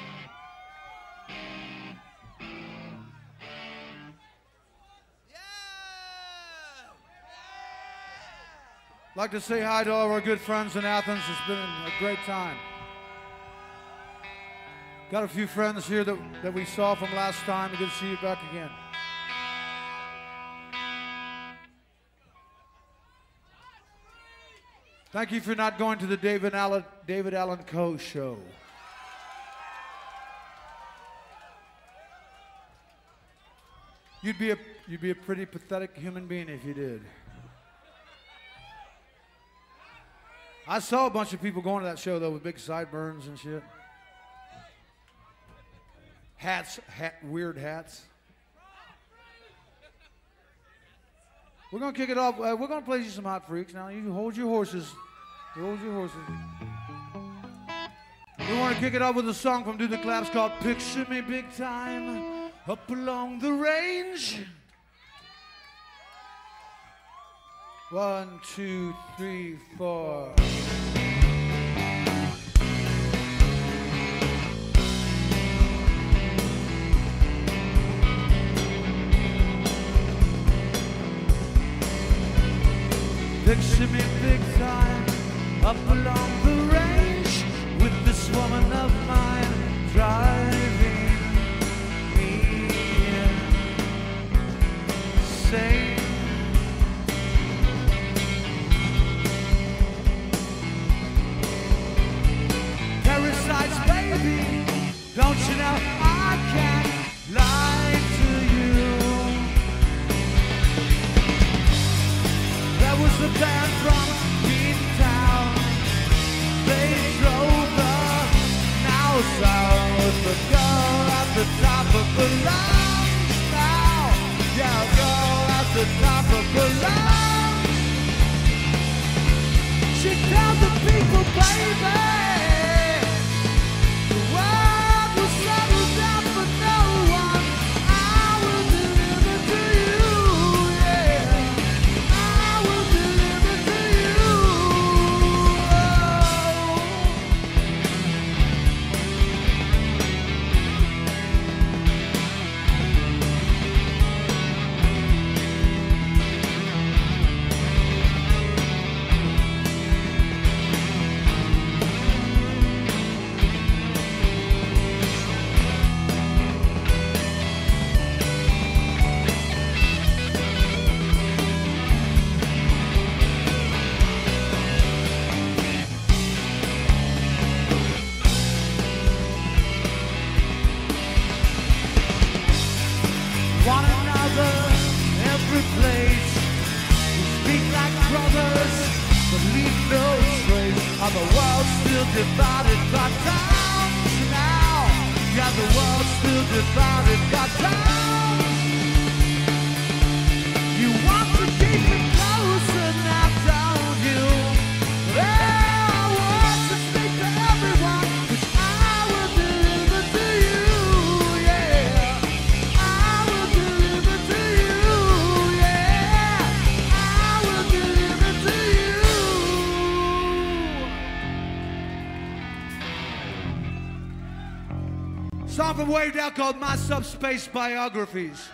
Speaker 1: I'd like to say hi to all of our good friends in Athens. It's been a great time. Got a few friends here that we saw from last time. Good to see you back again. Thank you for not going to the David Allen Coe show. You'd be a pretty pathetic human being if you did. I saw a bunch of people going to that show though with big sideburns and shit. Weird hats. We're gonna kick it off. We're gonna play you some Hot Freaks now. You hold your horses. Hold your horses. We want to kick it off with a song from Do the Claps called "Picture Me Big Time Up Along the Range." 1, 2, 3, 4. Picture me big time up along the range with this woman of mine driving me insane. Parasites, baby, don't you know I can't lie to you. There was a band from Beantown. They drove the now south. The girl at the top of the lounge now. Yeah, girl at the top of the lounge. She told the people, baby, the world will settle down for no one. I will deliver to you, yeah. I will deliver to you. One another, every place. We speak like brothers, but leave no trace. Are the world still divided by towns now? Yeah, the world's still divided by towns. You want to keep it closer now, don't you? There are words to speak to everyone, which I will deliver to you, yeah. Song from Waved Out called My Subspace Biographies.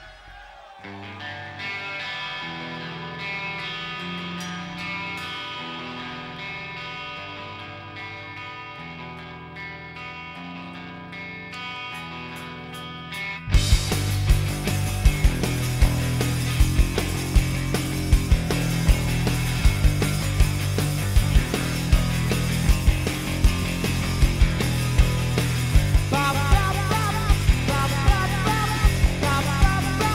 Speaker 1: Ba, ba, ba, ba, ba, ba, ba, ba, ba, ba.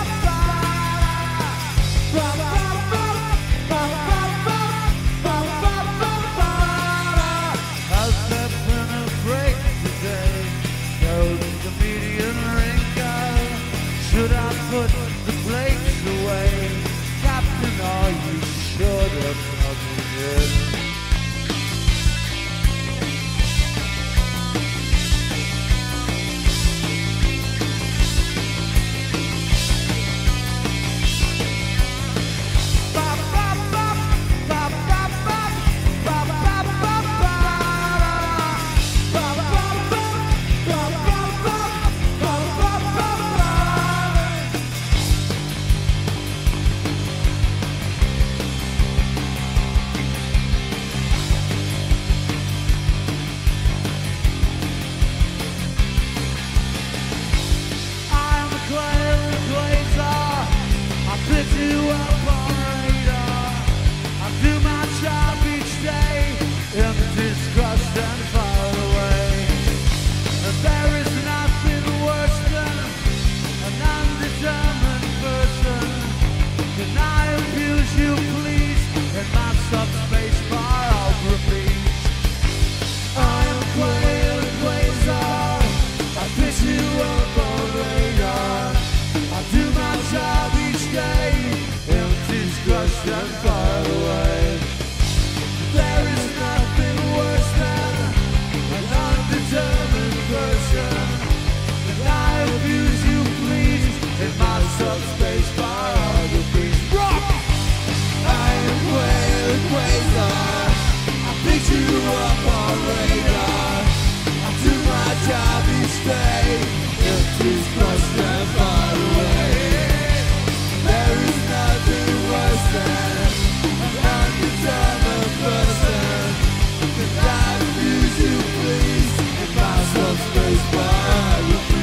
Speaker 2: crushed and far away. There is nothing worse than an undetermined person. Can I abuse you, please, in my subspace biography? I am Quail and Quasar. I pick you up on radar. I do my job each day. Empties crushed and far away. There is nothing worse than an undetermined person. Can I abuse you, please, in my subspace biographies? Rock! I am Quail and Quasar. I pick you up on radar. I do my job each day. Empties crushed and far away. There is nothing worse than an undetermined person. Can I abuse you, please, in my subspace biography?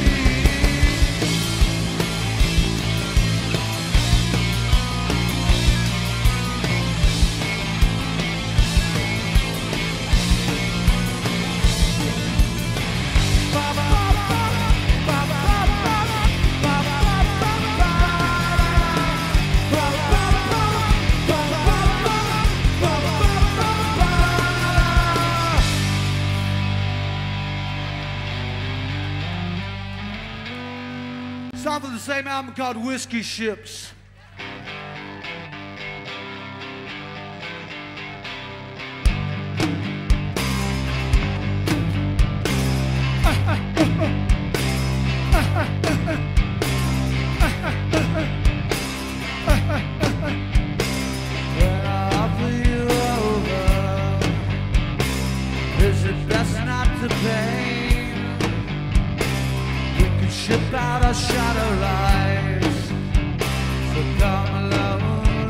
Speaker 2: Song from the same album called Whiskey Ships. When I offer you over, is it best not to pay? Ship out our shadow lights, so come alone.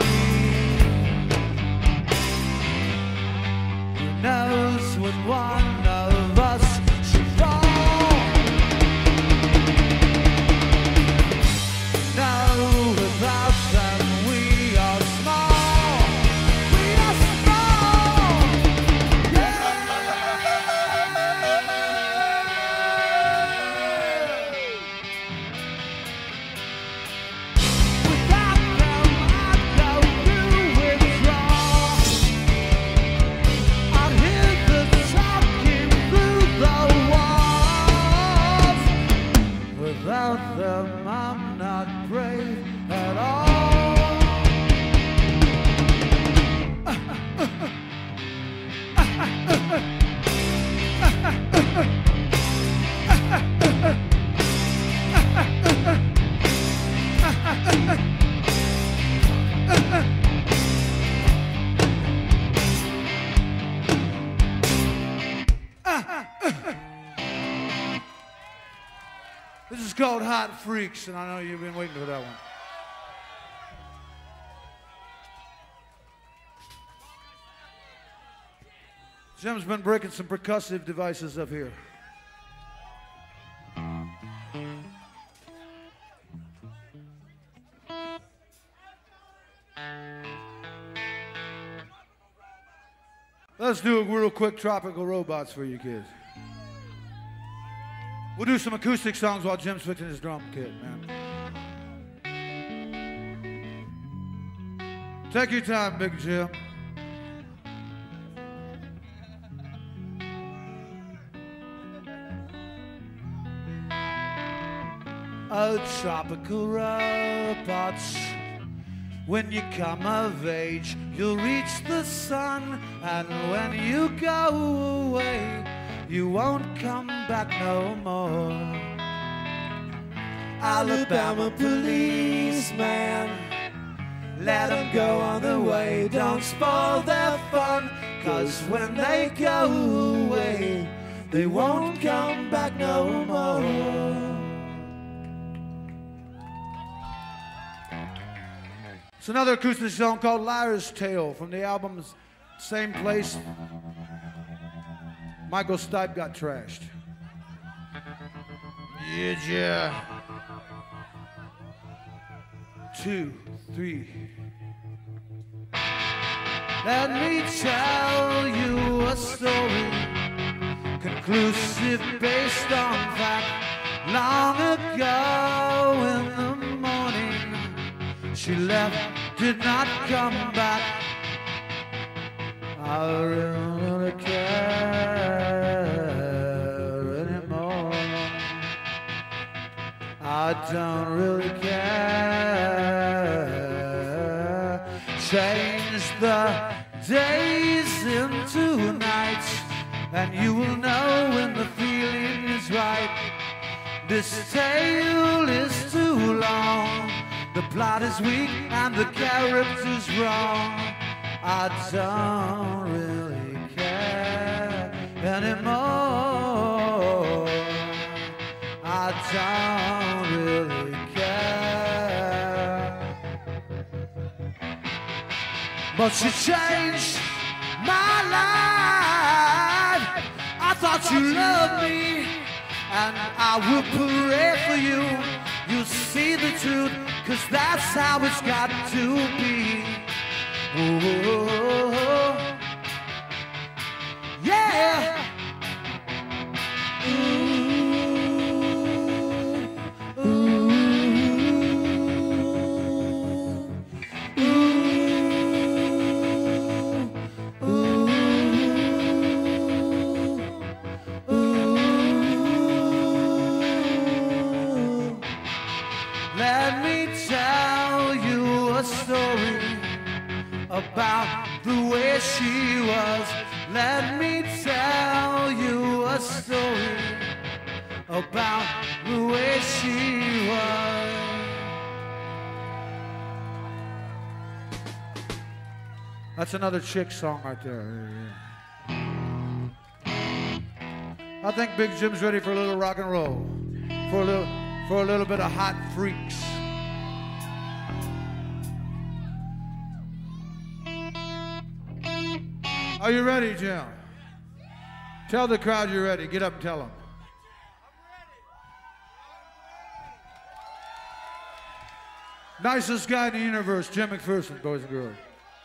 Speaker 2: Who knows when one of us should fall? No, without them we are small. We are small. Yeah. Without them, I'm not brave at all. This is called Hot Freaks, and I know you've been waiting for that one. Jim's been breaking some percussive devices up here. Let's do a real quick Tropical Robots for you kids. We'll do some acoustic songs while Jim's fixing his drum kit, man. Take your time, Big Jim. Oh, tropical robots, when you come of age, you'll reach the sun, and when you go away, you won't come back no more. Alabama policeman, let them go on their way, don't spoil their fun, 'cause when they go away, they won't come back no more. It's another acoustic song called Liar's Tale from the album's Same Place Michael Stipe Got Trashed. Yeah. 2, 3. Let me tell you a story conclusive based on fact. Long ago in the morning, she left, did not come back. I really don't care anymore. I don't really care. Change the days into nights, and you will know when the feeling is right. This tale is too long, the plot is weak and the character's wrong. I don't really care anymore. I don't really care. But she changed my life. I thought you loved me, and I will pray for you. You'll see the truth, 'cause that's how it's got to be. Ooh, yeah. Let me tell you a story about the way she was. Let me tell you a story about the way she was.
Speaker 1: That's another chick song right there. I think Big Jim's ready for a little rock and roll, for a little bit of hot freaks. Are you ready, Jim? Tell the crowd you're ready. Get up and tell them. Nicest guy in the universe, Jim McPherson, boys and girls.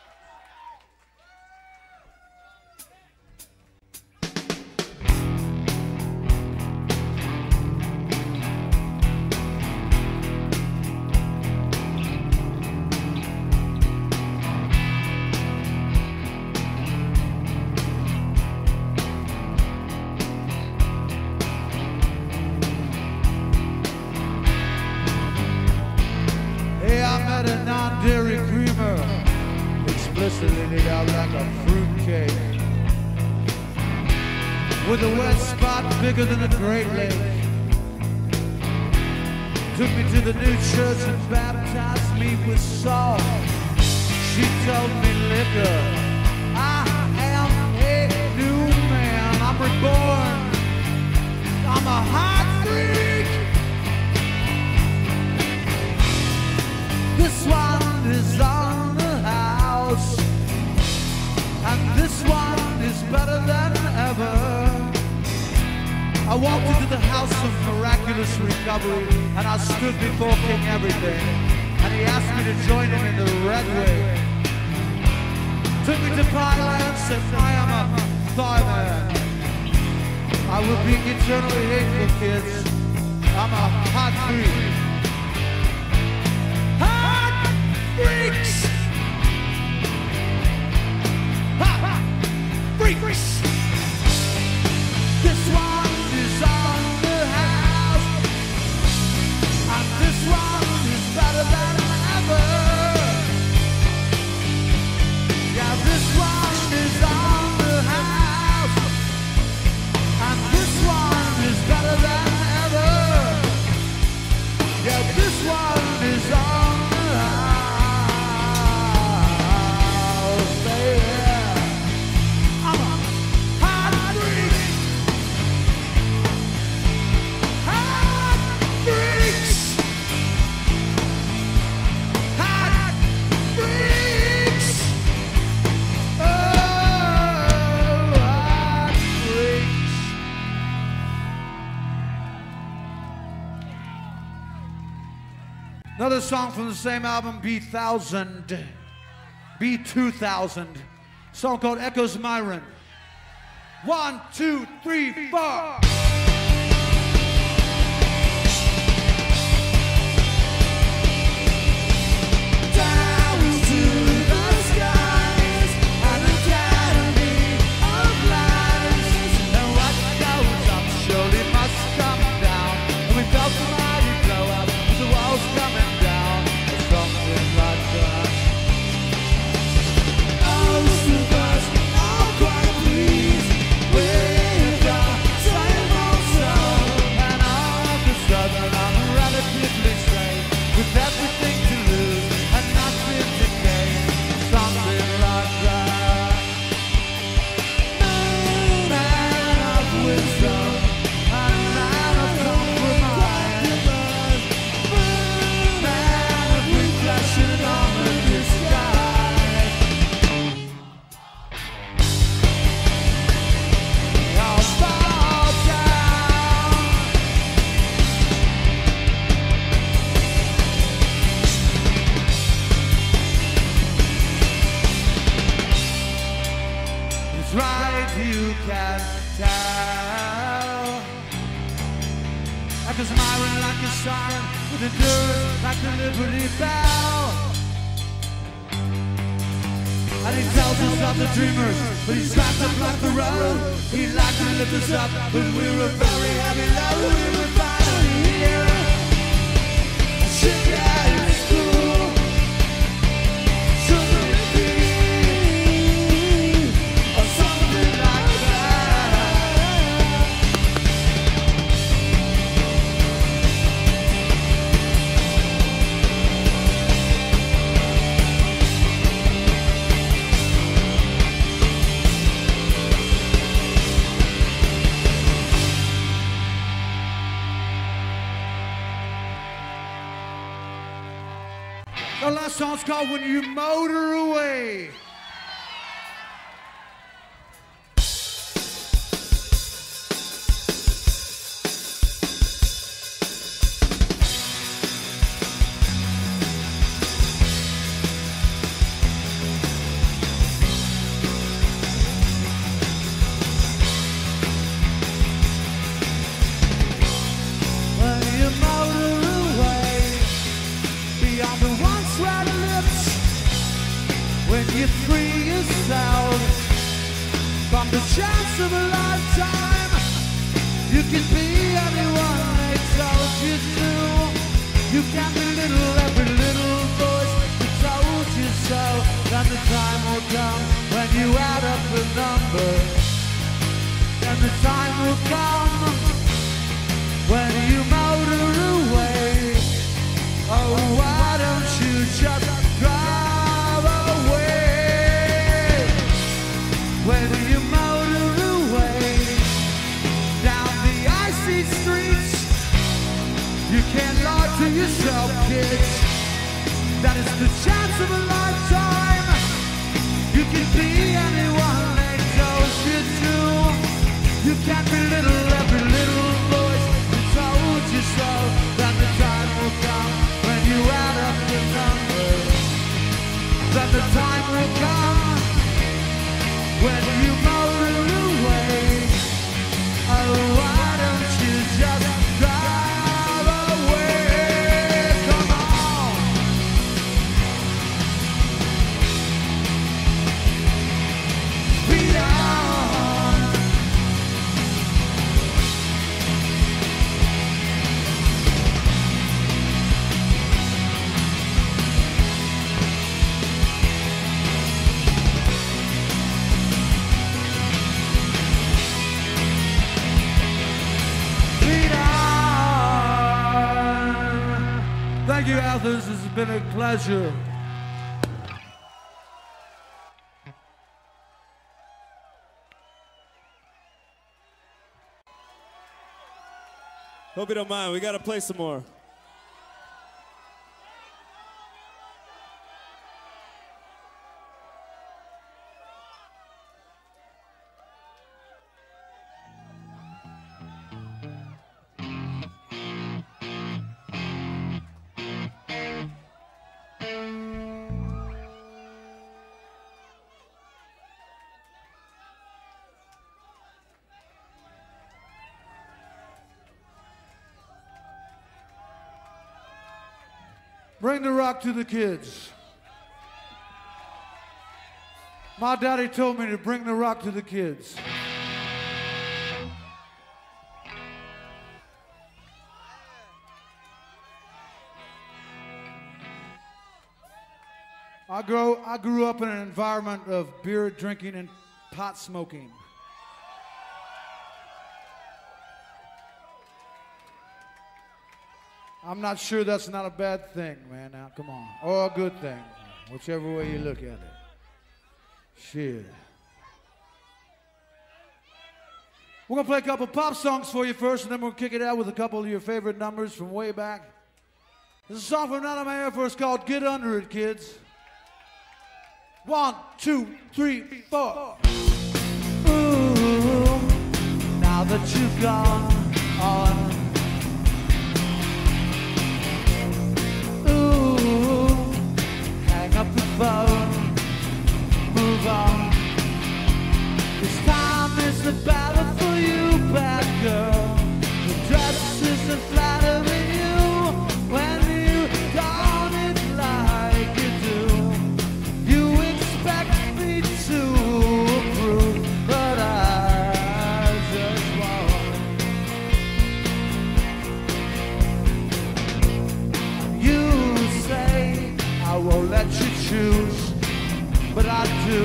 Speaker 1: Non-dairy creamer, explicitly laid out like a fruitcake, with a wet spot bigger than a Great Lake. Took me to the new church and baptized me with salt. She told me, liquor, I am a new man. I'm reborn. I'm a hot freak. This one is on the house, and this one is better than ever. I walked into the house of miraculous recovery, and I stood before King Everything, and he asked me to join him in the Red Wave. Took me to Thailand, said I am a Thai man. I will be eternally hateful, kids. I'm a hot freak. Freaks! Ha! Freaks! This one is on the house, and this one is better than ever. Yeah, this one is on the house, and this one is better than ever. Yeah, this one is on the house. Another song from the same album, B2000, song called Echoes Myron. 1, 2, 3, 4. You can tell, like a smile, like a sign, with endurance, like the Liberty Bell. And he tells us of the dreamers, but he's wrapped up like the road. He'd like to lift us up, but we're a very heavy load. And we're finally here. Chicago school. Should it be? Or something like the last song's called When You Motor Away. When you motor away beyond the once red lips, when you free yourself from the chance of a lifetime, you can be anyone they told you to. You can belittle every little voice that told you so. Then the time will come when you add up the numbers. Then the time will come when you motor away. Oh, why don't you just drive away? When you motor away down the icy streets, you can't lie to yourself, kids. That is the chance of a lifetime. You can be anyone they told you to. You can't belittle every little voice that told you so. Then the time will come when you add up the numbers. Then the time will come when you motor away. Oh, why don't you just drive away? Come on. Speed on. Thank you, Athens. This has been a pleasure.
Speaker 3: Hope you don't mind. We got to play some more.
Speaker 1: Bring the rock to the kids. My daddy told me to bring the rock to the kids. I grew up in an environment of beer drinking and pot smoking. I'm not sure that's not a bad thing, man. Now, come on. Or a good thing, whichever way you look at it. Shit. We're going to play a couple pop songs for you first, and then we'll kick it out with a couple of your favorite numbers from way back. There's a song from None of My Air Force called Get Under It, Kids. 1, 2, 3, 4.
Speaker 2: Ooh, now that you've gone on. Ooh, hang up the phone, move on. This time is the battle for you, bad girl. The dress isn't flattering you when you don it like you do. You expect me to approve, but I just won't. You say I won't let you choose, but I do.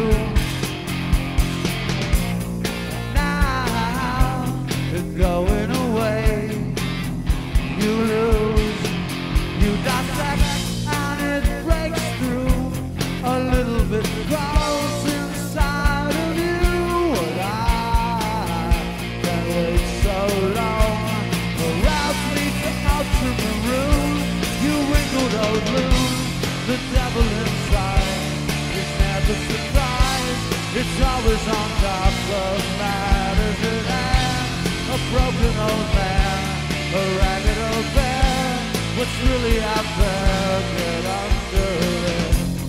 Speaker 2: Now you're going away, you lose. You dissect and it breaks through. A little bit crawls inside of you. And I can't wait so long. Arouse me to out to the room. You wrinkled old moon, the devil inside is never surprised. It's always on top of matters at hand. A broken old man, a ragged old bear. What's really out there? Get under it.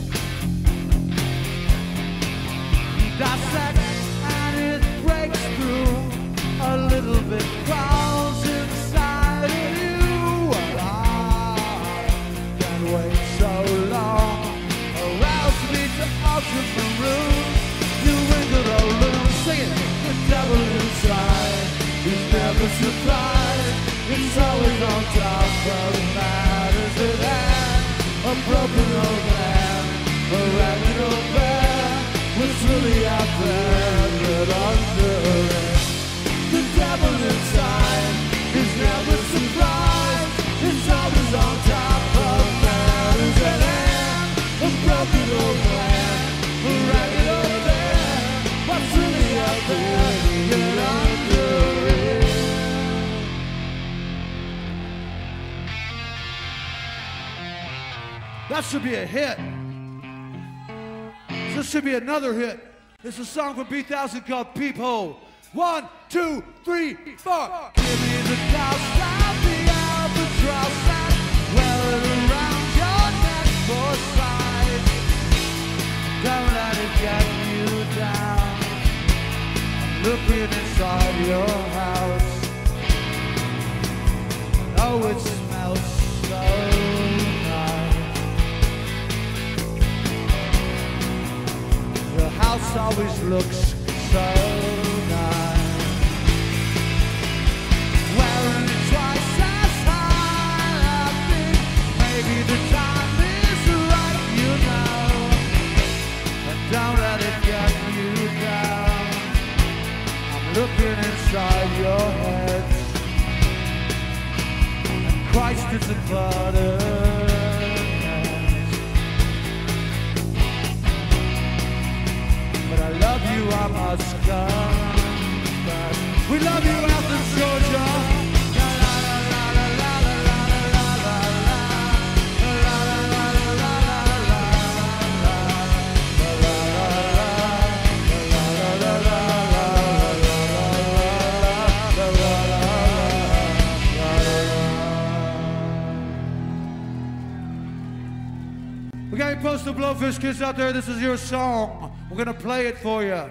Speaker 2: Dissect and it breaks through. A little bit crawls inside of you. And I can't wait so long. Arouse me to alter the room. You wrinkled old loon, sing it. The devil inside is never surprised. It's always on top of matters at hand. A broken old man, a ragged old bear. What's really out there? Get under it. The devil inside is never surprised. It's always on top of matters at hand. A broken old man, a ragged old bear. What's really out there? Get under it.
Speaker 1: That should be a hit. This should be another hit. It's a song from B-1000 called Peephole. 1, 2, 3, 4.
Speaker 2: Give me the cost of the albatross and wear it around your neck for size. Don't let it get you down. I'm looking inside your house. Oh, it smells so nice. Your house always looks so nice. Wearing it twice as high, I think maybe the time is right, you know. But don't let it get you down. I'm looking inside your head, and Christ is a clutter. But I love you, I must come back. We love you out in Georgia. La la la la la la la la la la. La la la la la la la la.
Speaker 1: We got any Postal Blowfish kids out there? This is your song. We're gonna play it for you.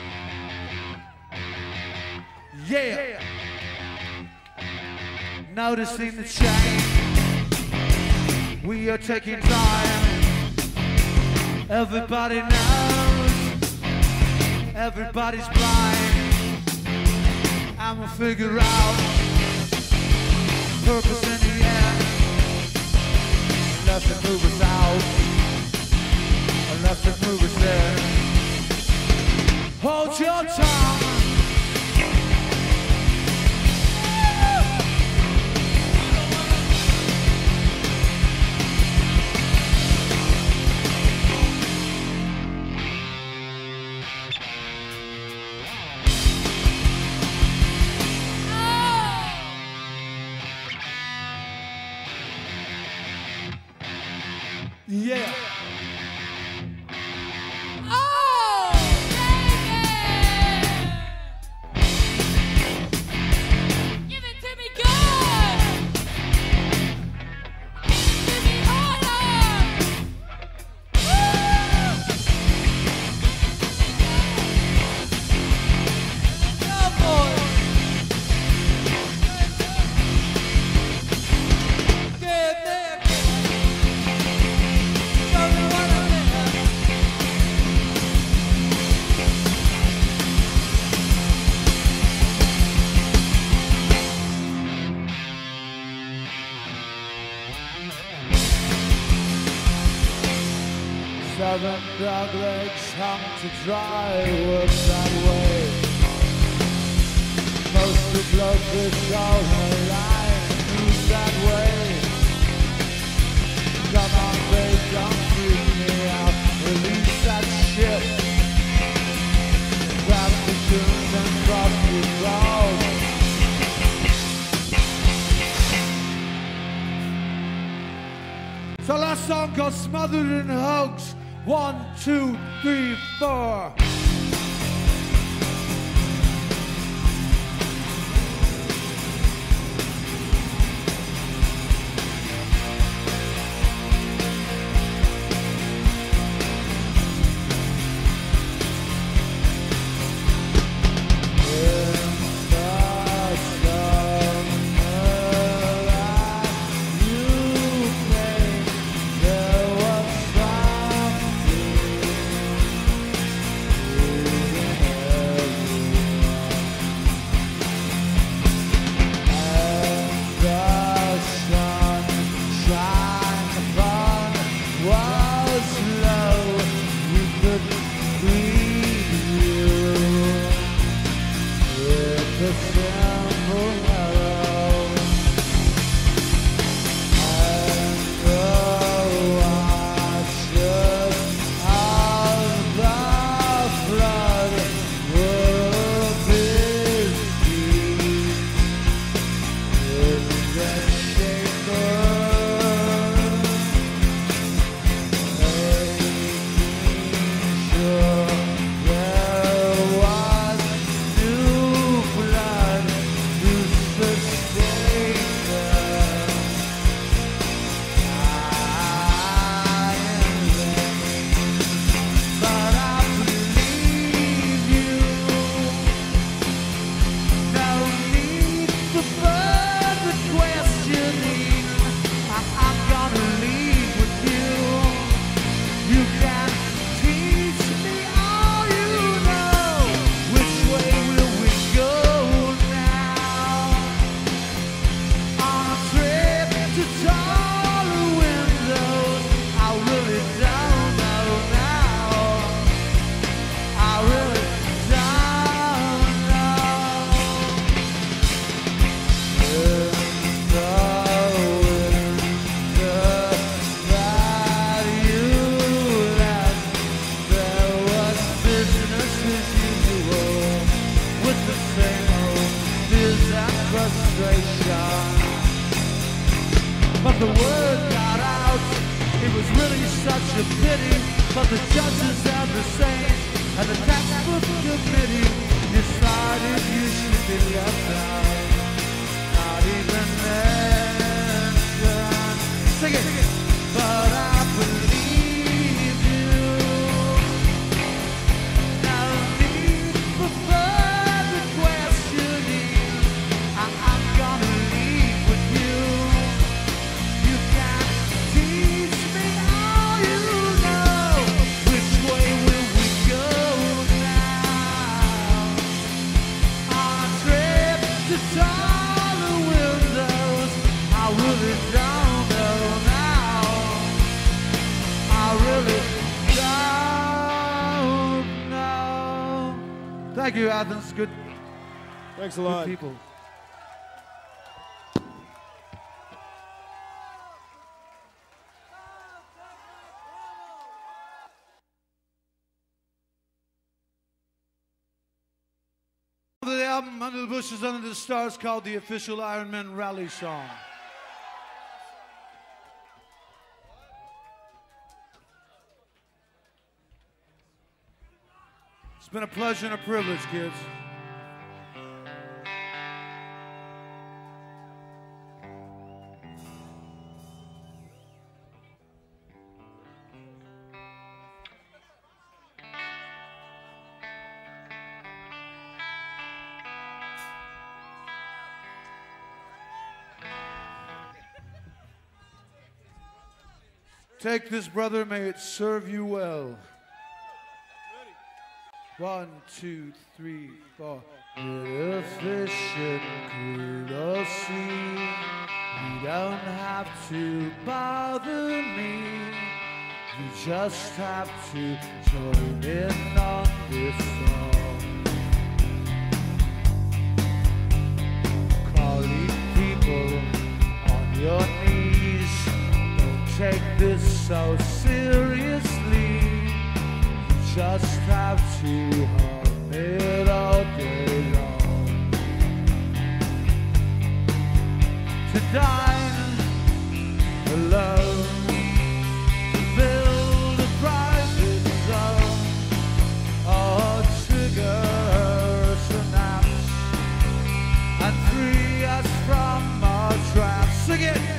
Speaker 1: Yeah. Noticing the change.
Speaker 2: We are taking time. Everybody knows. Everybody's blind. I'ma figure out purpose in the end. Unless it move us out. Unless it move us in. Hold your tongue. Yeah.
Speaker 4: Oh, baby! Give it to me good! Give me harder! Woo! Yeah, boy! Give me
Speaker 2: Seven dog legs hung to dry, works that way. Most of blowfish all her line moves that way. Come on, babe, don't freak me out. Release that shit. Grab the tunes and cross your balls. So last song got Smothered in Hugs. 1, 2, 3, 4. But the word got out, it was really such a pity. But the judges and the saints and the textbook committee decided you should be left out. Not even mentioned. Sing it. But I believe you. No need for further questioning. I'm gonna leave with you. You can't teach
Speaker 1: Thank you, Athens. Good,
Speaker 3: Thanks a
Speaker 1: good
Speaker 3: lot.
Speaker 1: people. The album Under the Bushes, Under the Stars, called the official Iron Man rally song. It's been a pleasure and a privilege, kids. Take this, brother, may it serve you well. 1, 2, 3, 4. Little fish in the sea, you don't have to bother me. You just have to join in on this song. Calling people on your knees. Don't take this so seriously. You just have to hum it all day long. To dine alone, to build a private zone, or trigger synapse and free us from our traps. Sing it!